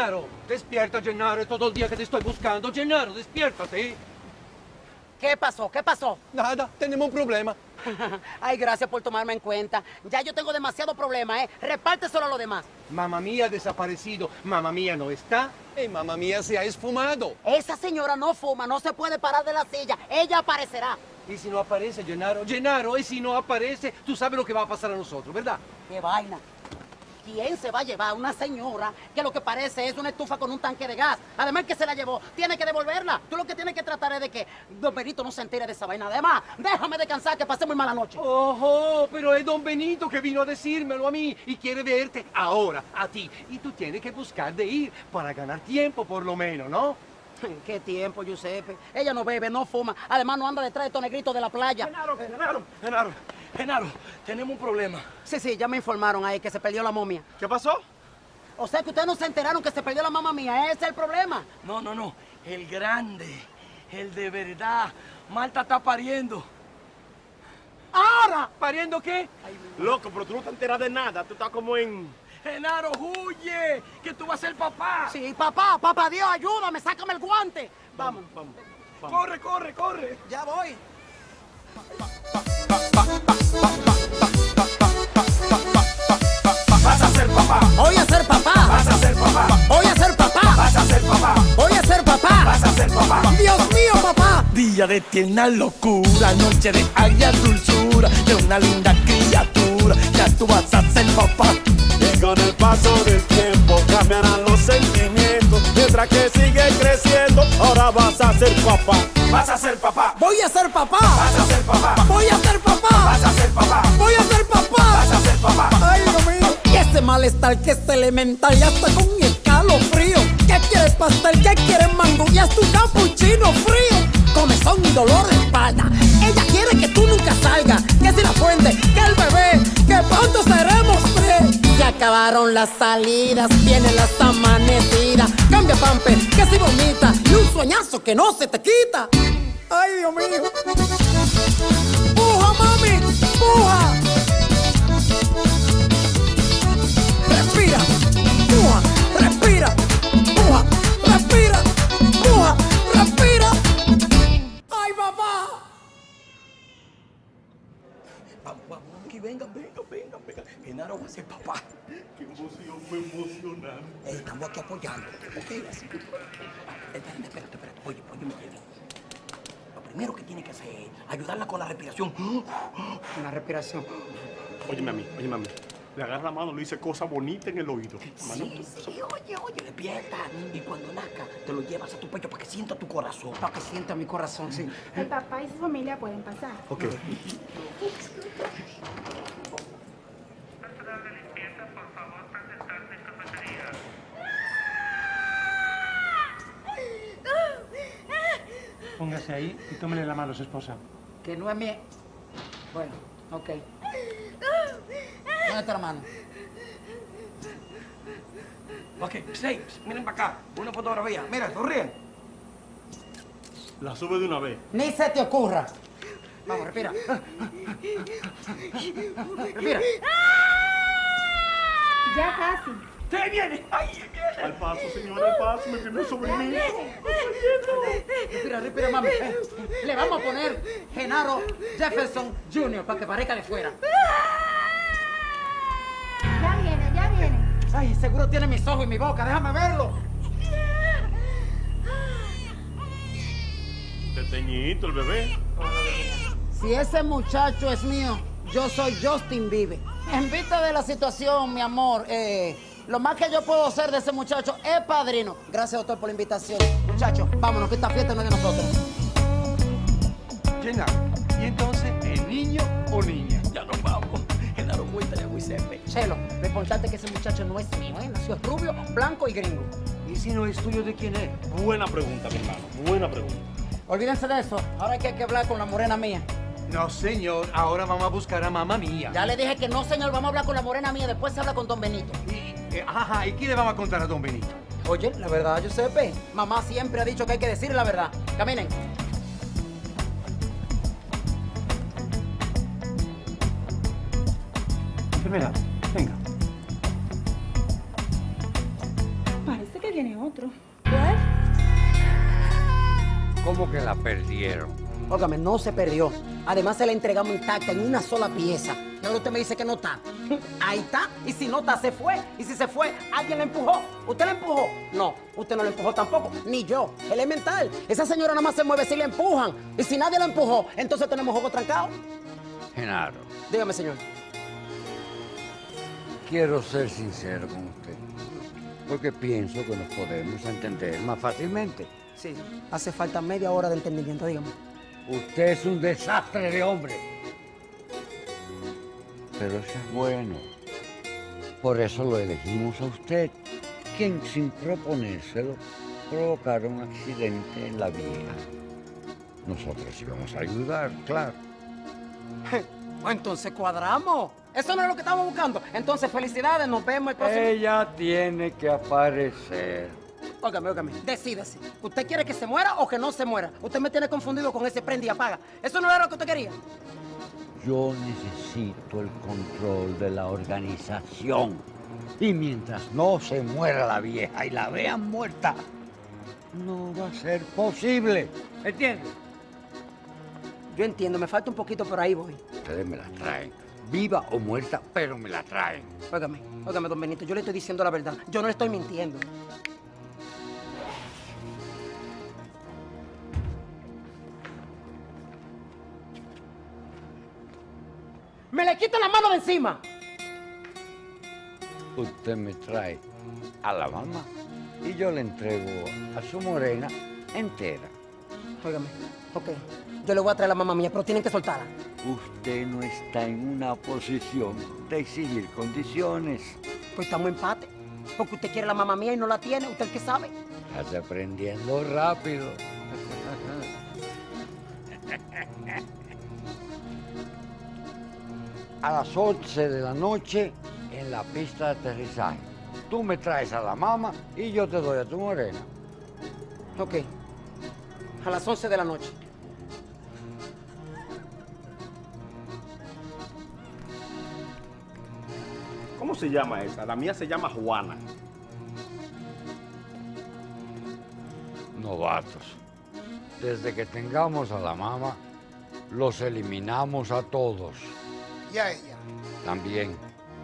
Speaker 8: Gennaro, despierta, Gennaro, es todo el día que te estoy buscando. Gennaro, despiértate.
Speaker 4: ¿Qué pasó? ¿Qué pasó?
Speaker 8: Nada, tenemos un problema.
Speaker 4: Ay, gracias por tomarme en cuenta. Ya yo tengo demasiado problema, ¿eh? Repárteselo a los demás.
Speaker 8: Mamá mía ha desaparecido, mamá mía no está y mamá mía se ha esfumado.
Speaker 4: Esa señora no fuma, no se puede parar de la silla. Ella aparecerá.
Speaker 8: ¿Y si no aparece, Gennaro? Gennaro, ¿y si no aparece? Tú sabes lo que va a pasar a nosotros, ¿verdad?
Speaker 4: ¡Qué vaina! ¿Quién se va a llevar a una señora que lo que parece es una estufa con un tanque de gas? Además que se la llevó, tiene que devolverla. Tú lo que tienes que tratar es de que Don Benito no se entere de esa vaina. Además, déjame descansar que pasé muy mala noche.
Speaker 8: Ojo, pero es Don Benito que vino a decírmelo a mí y quiere verte ahora, a ti. Y tú tienes que buscar de ir para ganar tiempo por lo menos, ¿no?
Speaker 4: ¿Qué tiempo, Giuseppe? Ella no bebe, no fuma. Además, no anda detrás de estos negritos de la playa.
Speaker 15: Genaro, Genaro, Genaro, Genaro, tenemos un problema.
Speaker 4: Sí, sí, ya me informaron ahí que se perdió la momia.
Speaker 14: ¿Qué pasó?
Speaker 4: O sea que ustedes no se enteraron que se perdió la mamá mía. Ese es el problema.
Speaker 15: No, no, no. El grande, el de verdad. Marta está pariendo.
Speaker 4: ¡Ahora!
Speaker 8: ¿Pariendo qué?
Speaker 14: Loco, pero tú no te enteras de nada. Tú estás como en...
Speaker 15: Genaro, huye, que tú vas a ser papá.
Speaker 4: Sí, papá, papá Dios, ayúdame, sácame el guante. Vamos,
Speaker 14: vamos, vamos.
Speaker 15: Corre, corre, corre.
Speaker 4: Ya voy.
Speaker 15: Vas a ser papá.
Speaker 4: Voy a ser papá.
Speaker 15: Vas a ser papá.
Speaker 4: Voy a ser papá.
Speaker 15: Vas a ser papá.
Speaker 4: Voy a ser papá.
Speaker 15: Vas a ser papá.
Speaker 4: Dios mío, papá.
Speaker 15: Día de tierna locura, noche de agria dulzura, de una linda criatura, ya tú vas a ser papá.
Speaker 2: Y con el paso del tiempo cambiarán los sentimientos. Mientras que sigue creciendo, ahora vas a ser papá.
Speaker 15: Vas a ser papá.
Speaker 4: Voy a ser papá.
Speaker 15: Vas a ser papá.
Speaker 4: Voy a ser papá.
Speaker 15: Vas a ser papá.
Speaker 4: Voy a ser papá.
Speaker 15: Vas a ser papá.
Speaker 4: Ay, Dios mío. Y ese malestar que es elemental, ya está con escalofrío. ¿Qué quieres pastel? ¿Qué quieres mango? Y hasta un capuchino frío. Comezón y dolor de espalda. Ella quiere que tú nunca salgas. Que si la fuente, que el bebé, que pronto seremos tres. Ya acabaron las salidas, vienen las amanecidas. Cambia pamper, que si vomita. Y un sueñazo que no se te quita. Ay, Dios mío. ¡Puja, mami! ¡Puja! Respira, puja, respira, puja, respira, puja, respira. ¡Ay, papá!
Speaker 15: Vamos, vamos, aquí, vengan, vengan, vengan, vengan. Genaro va a ser papá.
Speaker 14: Qué emoción, fue emocionante.
Speaker 15: Ey, estamos aquí apoyando. Ok, así. Espérate, espérate, espérate. Oye, oye, me quiere. Lo primero que tiene que hacer es ayudarla con la respiración.
Speaker 4: Una respiración.
Speaker 14: Óyeme a mí, óyeme a mí. Le agarra la mano, le dice cosas bonitas en el oído. Mano,
Speaker 15: Sí, sí, oye, oye, despierta. Y cuando nazca, te lo llevas a tu pecho para que sienta tu corazón.
Speaker 4: Para que sienta mi corazón, sí.
Speaker 17: El papá y su familia pueden pasar.
Speaker 14: Ok.
Speaker 9: Póngase ahí y tómele la mano a su esposa.
Speaker 4: Que no es mía. Bueno, ok. ¿Dónde está la mano?
Speaker 15: Ok, seis, miren para acá. Una fotografía. Mira, sonríen.
Speaker 14: La sube de una vez.
Speaker 4: Ni se te ocurra. Vamos, respira. Respira.
Speaker 17: Ya casi.
Speaker 15: ¡Se viene! ¡Ay, viene!
Speaker 14: Al paso, señora, al paso, mi primer sobrinito.
Speaker 4: Respira, respira, mami. Eh, le vamos a poner Genaro Jefferson junior para que parezca de fuera.
Speaker 17: Ya viene, ya viene.
Speaker 4: Ay, seguro tiene mis ojos y mi boca. Déjame verlo.
Speaker 14: Teteñito, el bebé.
Speaker 4: Si ese muchacho es mío, yo soy Justin Bieber. En vista de la situación, mi amor, eh, lo más que yo puedo hacer de ese muchacho es padrino. Gracias, doctor, por la invitación. Muchachos, vámonos, que esta fiesta no es de nosotros.
Speaker 8: Genaro, ¿y entonces el niño o niña?
Speaker 15: Ya nos vamos. Genaro, cuéntale a Giuseppe.
Speaker 4: Chelo, lo importante es que ese muchacho no es mío, ¿eh? Nació rubio, blanco y gringo.
Speaker 8: ¿Y si no es tuyo, de quién es?
Speaker 14: Buena pregunta, mi hermano. Buena pregunta.
Speaker 4: Olvídense de eso. Ahora hay que, hay que hablar con la morena mía.
Speaker 8: No, señor. Ahora vamos a buscar a mamá mía.
Speaker 4: Ya le dije que no, señor. Vamos a hablar con la morena mía. Después se habla con don Benito.
Speaker 8: Y, eh, ajá, ¿y qué le vamos a contar a don Benito?
Speaker 4: Oye, la verdad, Giuseppe. Mamá siempre ha dicho que hay que decir la verdad. Caminen.
Speaker 9: Enfermera, venga.
Speaker 17: Parece que viene otro.
Speaker 10: ¿Cómo que la perdieron?
Speaker 4: Óigame, no se perdió. Además, se la entregamos intacta en una sola pieza. Y ahora usted me dice que no está. Ahí está. Y si no está, se fue. Y si se fue, alguien la empujó. ¿Usted la empujó? No, usted no la empujó tampoco. Ni yo. Elemental. Esa señora nada más se mueve si la empujan. Y si nadie la empujó, entonces tenemos juego trancado.
Speaker 10: Genaro,
Speaker 4: Dígame, señor.
Speaker 10: quiero ser sincero con usted. Porque pienso que nos podemos entender más fácilmente.
Speaker 4: Sí, hace falta media hora de entendimiento, dígame.
Speaker 10: Usted es un desastre de hombre. Pero eso es bueno. Por eso lo elegimos a usted, quien sin proponérselo provocaron un accidente en la vieja. Nosotros íbamos a ayudar, claro.
Speaker 4: Pues entonces cuadramos. Eso no es lo que estamos buscando. Entonces, felicidades, nos vemos el próximo...
Speaker 10: Ella tiene que aparecer.
Speaker 4: Óigame, óigame, decídese. ¿Usted quiere que se muera o que no se muera? Usted me tiene confundido con ese prende y apaga. ¿Eso no era lo que usted quería?
Speaker 10: Yo necesito el control de la organización. Y mientras no se muera la vieja y la vean muerta, no va a ser posible. ¿Entiende?
Speaker 4: Yo entiendo, me falta un poquito, por ahí voy.
Speaker 10: Ustedes me la traen, viva o muerta, pero me la traen.
Speaker 4: Óigame, óigame, don Benito, yo le estoy diciendo la verdad. Yo no le estoy mintiendo. ¡Me le quito la mano de encima!
Speaker 10: Usted me trae a la mamá y yo le entrego a su morena entera.
Speaker 4: Óigame, ok, yo le voy a traer a la mamá mía, pero tienen que soltarla.
Speaker 10: Usted no está en una posición de exigir condiciones.
Speaker 4: Pues estamos en empate, porque usted quiere la mamá mía y no la tiene, ¿usted el que sabe?
Speaker 10: Estás aprendiendo rápido. A las once de la noche en la pista de aterrizaje. Tú me traes a la mamá y yo te doy a tu morena.
Speaker 4: Ok, a las once de la noche.
Speaker 14: ¿Cómo se llama esa? La mía se llama Juana.
Speaker 10: Novatos. Desde que tengamos a la mamá, los eliminamos a todos.
Speaker 11: Y a ella.
Speaker 10: También.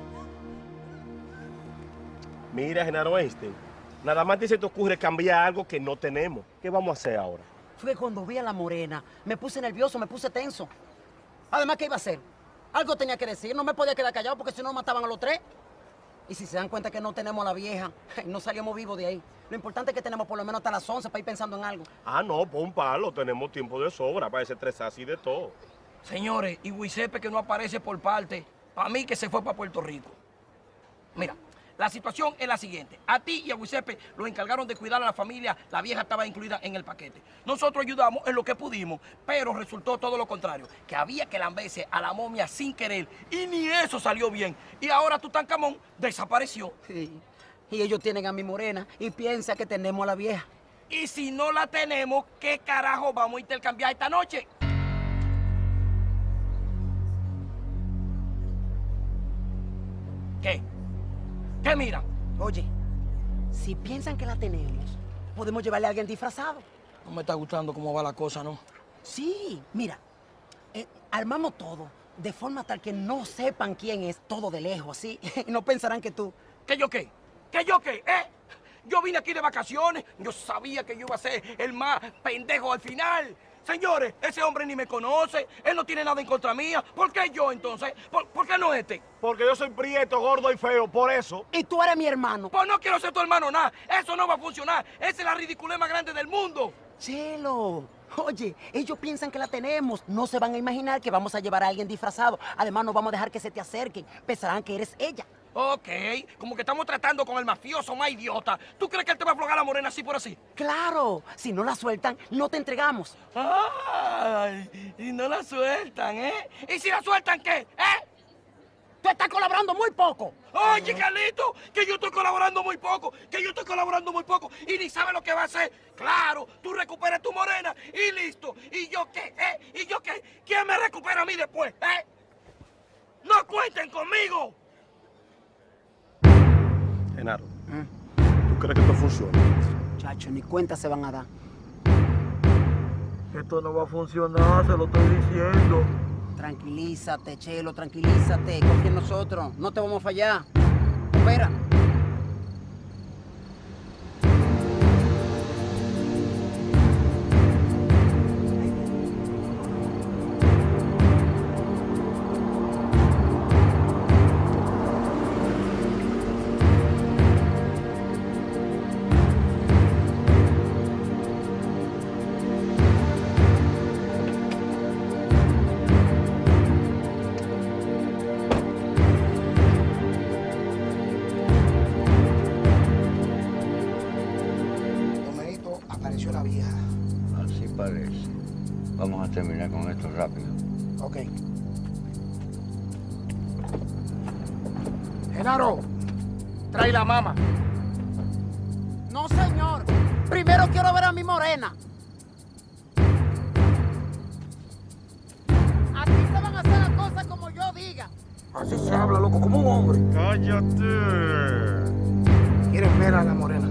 Speaker 14: Mira, Genaro Einstein, nada más se te ocurre cambiar algo que no tenemos. ¿Qué vamos a hacer ahora?
Speaker 4: Fue cuando vi a la morena, me puse nervioso, me puse tenso. Además, ¿qué iba a hacer? Algo tenía que decir, no me podía quedar callado porque si no mataban a los tres. Y si se dan cuenta que no tenemos a la vieja, no salimos vivos de ahí. Lo importante es que tenemos por lo menos hasta las once para ir pensando en algo.
Speaker 14: Ah, no, pon palo, tenemos tiempo de sobra para ese tres así de todo.
Speaker 15: Señores, y Giuseppe que no aparece por parte, para mí que se fue para Puerto Rico. Mira, la situación es la siguiente. A ti y a Giuseppe lo encargaron de cuidar a la familia, la vieja estaba incluida en el paquete. Nosotros ayudamos en lo que pudimos, pero resultó todo lo contrario, que había que lamberse a la momia sin querer y ni eso salió bien. Y ahora Tutankamón desapareció.
Speaker 4: Sí. Y ellos tienen a mi morena y piensan que tenemos a la vieja.
Speaker 15: Y si no la tenemos, ¿qué carajo vamos a intercambiar esta noche? ¿Qué? ¿Qué miran?
Speaker 4: Oye, si piensan que la tenemos, podemos llevarle a alguien disfrazado.
Speaker 15: No me está gustando cómo va la cosa, ¿no?
Speaker 4: Sí, mira, eh, armamos todo de forma tal que no sepan quién es, todo de lejos, así, y no pensarán que tú...
Speaker 15: ¿Que yo qué? ¿Que yo qué? ¿Eh? Yo vine aquí de vacaciones, yo sabía que yo iba a ser el más pendejo al final. Señores, ese hombre ni me conoce, él no tiene nada en contra mía. ¿Por qué yo entonces? ¿Por, ¿por qué no este?
Speaker 14: Porque yo soy prieto, gordo y feo, por eso.
Speaker 4: Y tú eres mi hermano.
Speaker 15: Pues no quiero ser tu hermano, nada. Eso no va a funcionar. Esa es la ridiculez más grande del mundo.
Speaker 4: Chelo, oye, ellos piensan que la tenemos. No se van a imaginar que vamos a llevar a alguien disfrazado. Además, no vamos a dejar que se te acerquen. Pensarán que eres ella.
Speaker 15: Ok, como que estamos tratando con el mafioso más idiota. ¿Tú crees que él te va a aflojar a la morena así por así?
Speaker 4: Claro, si no la sueltan, no te entregamos.
Speaker 15: Ay, y no la sueltan, ¿eh? ¿Y si la sueltan qué? ¿Eh?
Speaker 4: Tú estás colaborando muy poco.
Speaker 15: Oye, Carlito, que yo estoy colaborando muy poco, que yo estoy colaborando muy poco y ni sabes lo que va a hacer. Claro, tú recuperas tu morena y listo. ¿Y yo qué? ¿Eh? ¿Y yo qué? ¿Quién me recupera a mí después? ¿Eh? ¡No cuenten conmigo!
Speaker 14: Genaro, ¿tú crees que esto funciona?
Speaker 4: Chacho, ni cuenta se van a dar.
Speaker 21: Esto no va a funcionar, se lo estoy diciendo.
Speaker 4: Tranquilízate, Chelo, tranquilízate. Confía en nosotros. No te vamos a fallar. Espera.
Speaker 11: Apareció la vieja.
Speaker 10: Así parece. Vamos a terminar con esto rápido.
Speaker 11: Ok. Genaro, trae la mama.
Speaker 4: No, señor. Primero quiero ver a mi morena. Aquí se van a hacer las cosas como yo diga.
Speaker 21: Así se habla, loco, como un hombre.
Speaker 14: ¡Cállate!
Speaker 11: ¿Quieres ver a la morena?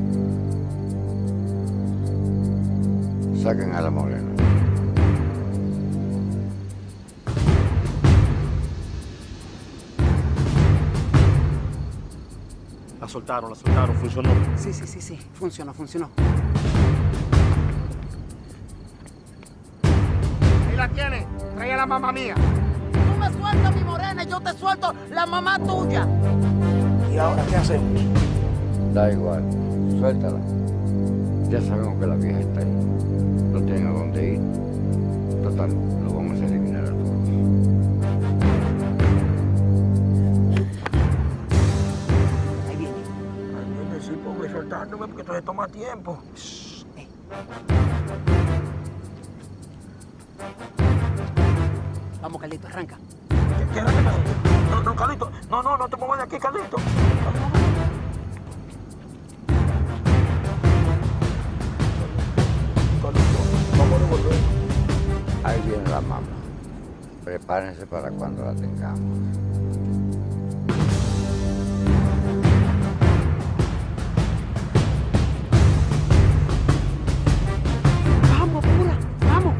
Speaker 10: Saquen a la morena.
Speaker 14: La soltaron, la soltaron, funcionó.
Speaker 4: Sí, sí, sí, sí. Funcionó, funcionó.
Speaker 11: Ahí la tienes. Trae a la mamá mía.
Speaker 4: Tú me sueltas mi morena y yo te suelto la mamá tuya.
Speaker 11: ¿Y ahora qué hacemos?
Speaker 10: Da igual. Suéltala. Ya sabemos que la vieja está ahí. No tienen a dónde ir. Total, lo vamos a eliminar a todos.
Speaker 4: Ahí viene.
Speaker 21: Ay, viene, sí, pobre, soltándome porque esto se toma tiempo.
Speaker 4: Shh, eh. Vamos, Carlito, arranca.
Speaker 21: ¿Qué, qué arranca? No, no, Carlito. No, no, no te muevas de aquí, Carlito.
Speaker 10: Ahí viene la mamá. Prepárense para cuando la tengamos.
Speaker 4: Vamos, apura, vamos.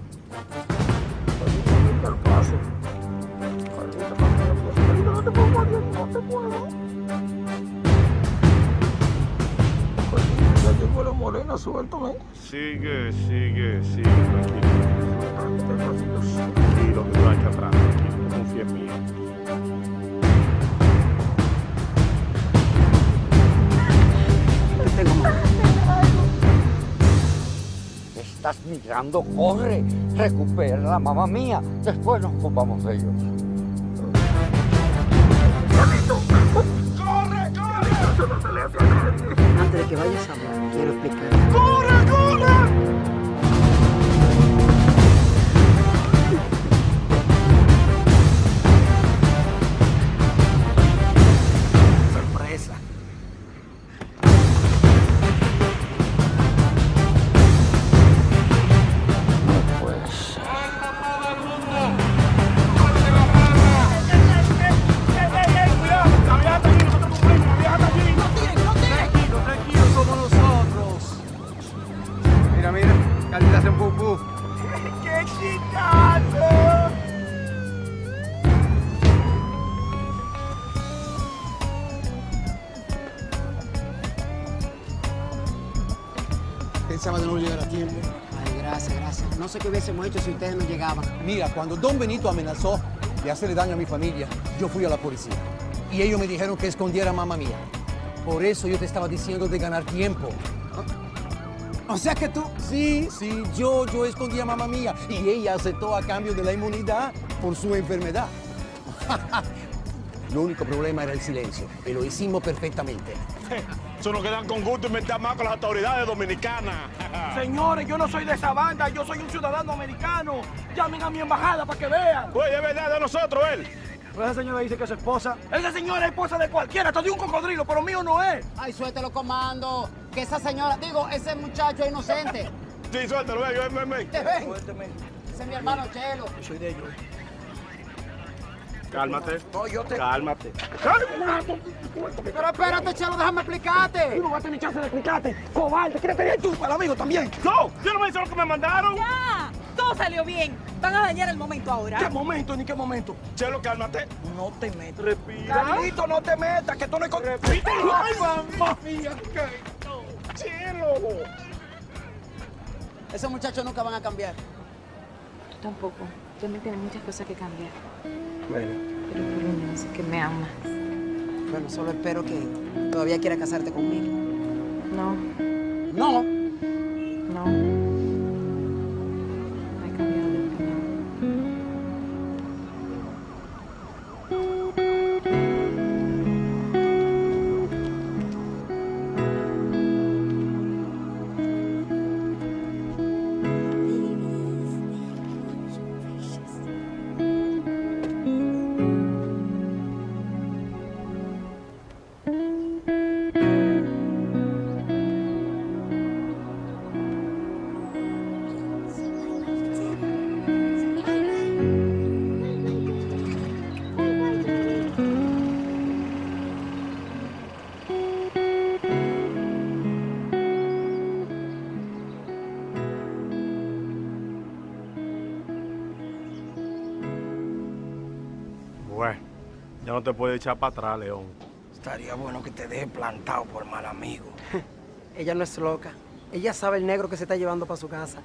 Speaker 21: Carlito, el paso. Carlito, Carlito, no te muevas, no te muevas. Carlito, ya llegó la morena, suéltame.
Speaker 14: Sigue, sigue, sigue, tranquilo. Tranquilo, que tú aquí atrás, tranquilo, confía en mí.
Speaker 4: Te tengo más.
Speaker 10: Estás migrando, corre. Recupera la mamá mía. Después nos ocupamos de ellos.
Speaker 21: ¡Corre, corre! Eso no se le hace a nadie.
Speaker 4: Antes de que vayas a hablar, quiero explicar.
Speaker 21: ¡Corre, corre!
Speaker 15: Sorpresa.
Speaker 10: No puede ser.
Speaker 9: Tranquilo, tranquilo, somos nosotros. Mira, mira, Carlita hace un puf puf.
Speaker 21: ¡Qué chicazo!
Speaker 22: Pensaba de no llegar a tiempo.
Speaker 4: Ay, gracias, gracias. No sé qué hubiésemos hecho si ustedes no llegaban.
Speaker 8: Mira, cuando Don Benito amenazó de hacerle daño a mi familia, yo fui a la policía. Y ellos me dijeron que escondiera a mamá mía. Por eso yo te estaba diciendo de ganar tiempo.
Speaker 4: O sea que tú...
Speaker 8: Sí, sí, yo, yo escondí a mamá mía. Y ella aceptó a cambio de la inmunidad por su enfermedad. Lo único problema era el silencio. Y lo hicimos perfectamente.
Speaker 14: Eso nos quedan con gusto inventar más con las autoridades dominicanas.
Speaker 21: Señores, yo no soy de esa banda, yo soy un ciudadano americano. Llamen a mi embajada para que vean.
Speaker 14: Oye, es verdad de nosotros, él.
Speaker 21: Pues esa señora dice que es esposa. Esa señora es esposa de cualquiera, hasta de un cocodrilo, pero mío no es.
Speaker 4: Ay, suéltelo, comando. Que esa señora, digo, ese muchacho es inocente.
Speaker 14: Sí, suéltalo, ven, ven, ven, ven.
Speaker 4: ¿Te ven?
Speaker 21: Suélteme.
Speaker 4: Ese es mi hermano Chelo.
Speaker 21: Yo soy de ellos.
Speaker 14: Cálmate.
Speaker 15: No, yo te...
Speaker 14: Cálmate.
Speaker 4: Pero espérate, Chelo, déjame explicarte.
Speaker 21: Tú no vas a tener chance de explicarte. Cobarde, ¿quieres tener tú para amigo también?
Speaker 14: No, yo no me hice lo que me mandaron.
Speaker 13: ¡Ya! Todo salió bien. Van a dañar el momento ahora.
Speaker 21: ¿Qué momento ni qué momento?
Speaker 14: Chelo, cálmate.
Speaker 21: No te metas.
Speaker 14: Respira.
Speaker 21: Carlito, no te metas, que tú no hay con...
Speaker 14: Respira.
Speaker 21: ¡Ay, mamá mía! ¿Qué?
Speaker 14: Chelo.
Speaker 4: Esos muchachos nunca van a cambiar.
Speaker 13: Tú tampoco. También tienes muchas cosas que cambiar.
Speaker 20: Bueno.
Speaker 13: Pero por lo menos que me amas.
Speaker 20: Bueno, solo espero que todavía quiera casarte conmigo.
Speaker 13: No.
Speaker 20: No.
Speaker 13: No. No he cambiado de opinión.
Speaker 14: Bueno, ya no te puedes echar para atrás, León.
Speaker 15: Estaría bueno que te deje plantado por mal amigo.
Speaker 20: Ella no es loca. Ella sabe el negro que se está llevando para su casa.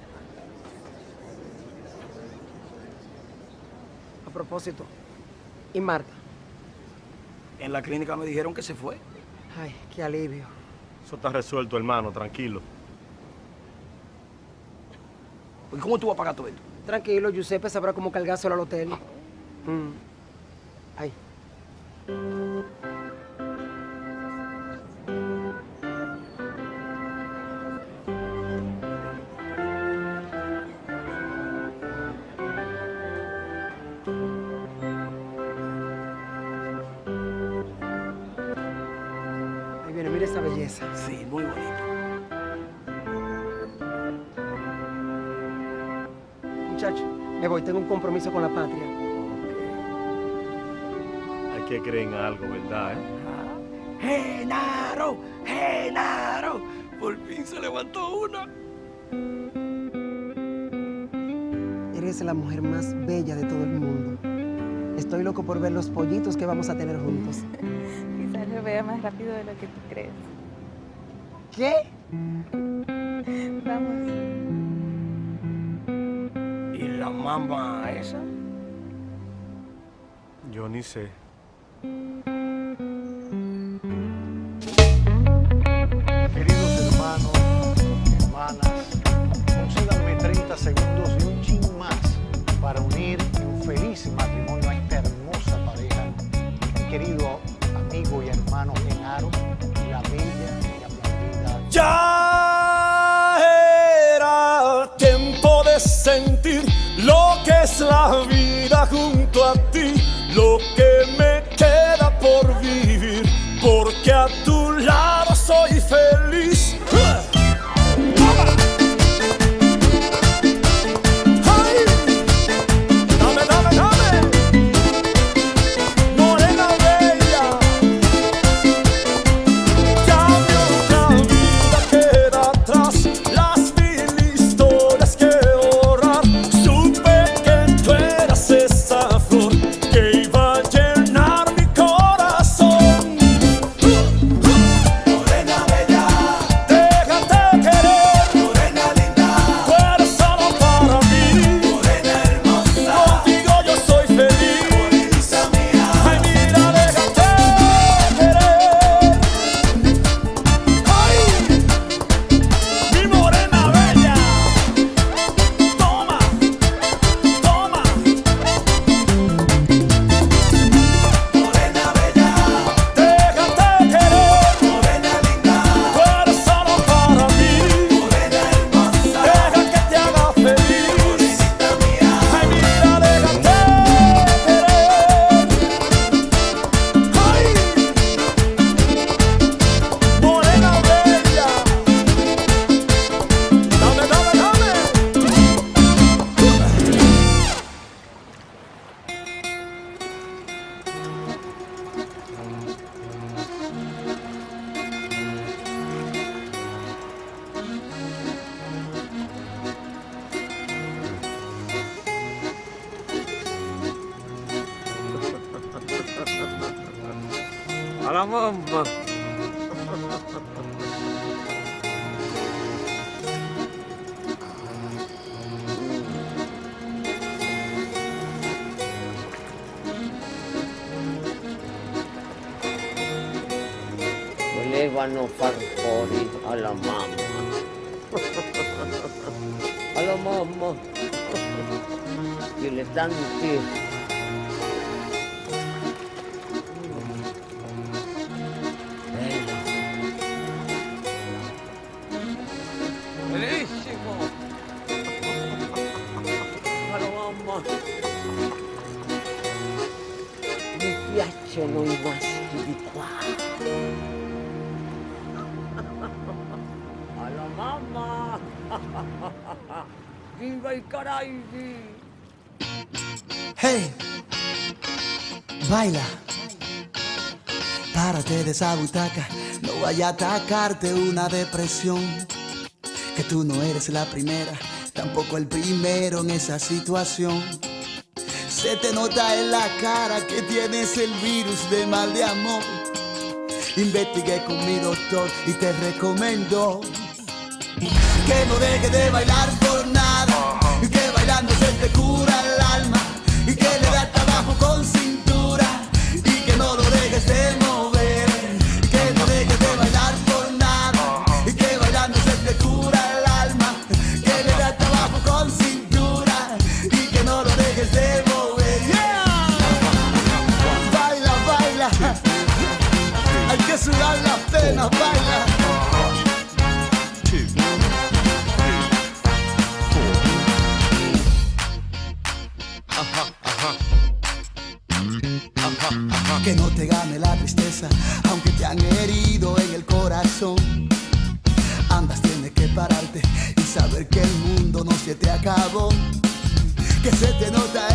Speaker 20: A propósito, ¿y Marta?
Speaker 15: En la clínica me dijeron que se fue.
Speaker 20: Ay, qué alivio.
Speaker 14: Eso está resuelto, hermano, tranquilo.
Speaker 15: ¿Y cómo tú vas a pagar todo esto?
Speaker 20: Tranquilo, Giuseppe sabrá cómo cargárselo al hotel. Mm. Ay. Ahí viene, mire esa belleza.
Speaker 15: Sí, muy bonito.
Speaker 20: Muchacho, me voy, tengo un compromiso con la patria.
Speaker 14: Hay que creer en algo, ¿verdad? Eh?
Speaker 15: ¡Genaro! ¡Genaro! Por fin se levantó una.
Speaker 20: Eres la mujer más bella de todo el mundo. Estoy loco por ver los pollitos que vamos a tener juntos.
Speaker 13: Quizás lo vea más rápido de lo que tú crees.
Speaker 20: ¿Qué?
Speaker 13: Vamos.
Speaker 15: ¿Y la mamá esa?
Speaker 14: Yo ni sé.
Speaker 9: Queridos hermanos, hermanas, concédanme treinta segundos y un chin más para unir en un feliz matrimonio a esta hermosa pareja, mi querido amigo y hermano Genaro, y la bella y aplaudida.
Speaker 3: Ya era tiempo de sentir lo que es la vida junto a ti, lo que me queda por vivir, porque a tu lado soy feliz. ¡Ay! Dame, dame, dame. Morena bella, ya mi otra vida queda atrás, las mil historias que borrar. Supe que tú eras esa flor que iba a llenar mi corazón.
Speaker 19: la mamá.
Speaker 10: Volevano far fuori alla mamma. Alla mamma. Dilettanti. Bella. Bellissimo. Alla mamma. Mi piacciono i maschi di qua. Alla mamma. Viva i Caraibi.
Speaker 18: Hey, baila, párate de esa butaca, no vaya a atacarte una depresión, que tú no eres la primera, tampoco el primero en esa situación. Se te nota en la cara que tienes el virus de mal de amor. Investigué con mi doctor y te recomiendo que no dejes de bailar por nada, que bailando se te cura el alma, y que le das trabajo con cintura, y que no lo dejes de mover, que no dejes de bailar por nada, y que bailando se te cura el alma, que le das trabajo con cintura, y que no lo dejes de mover. Yeah. Baila, baila, hay que sudar las penas, baila. Que no te gane la tristeza, aunque te han herido en el corazón. Andas, tienes que pararte y saber que el mundo no se te acabó. Que se te nota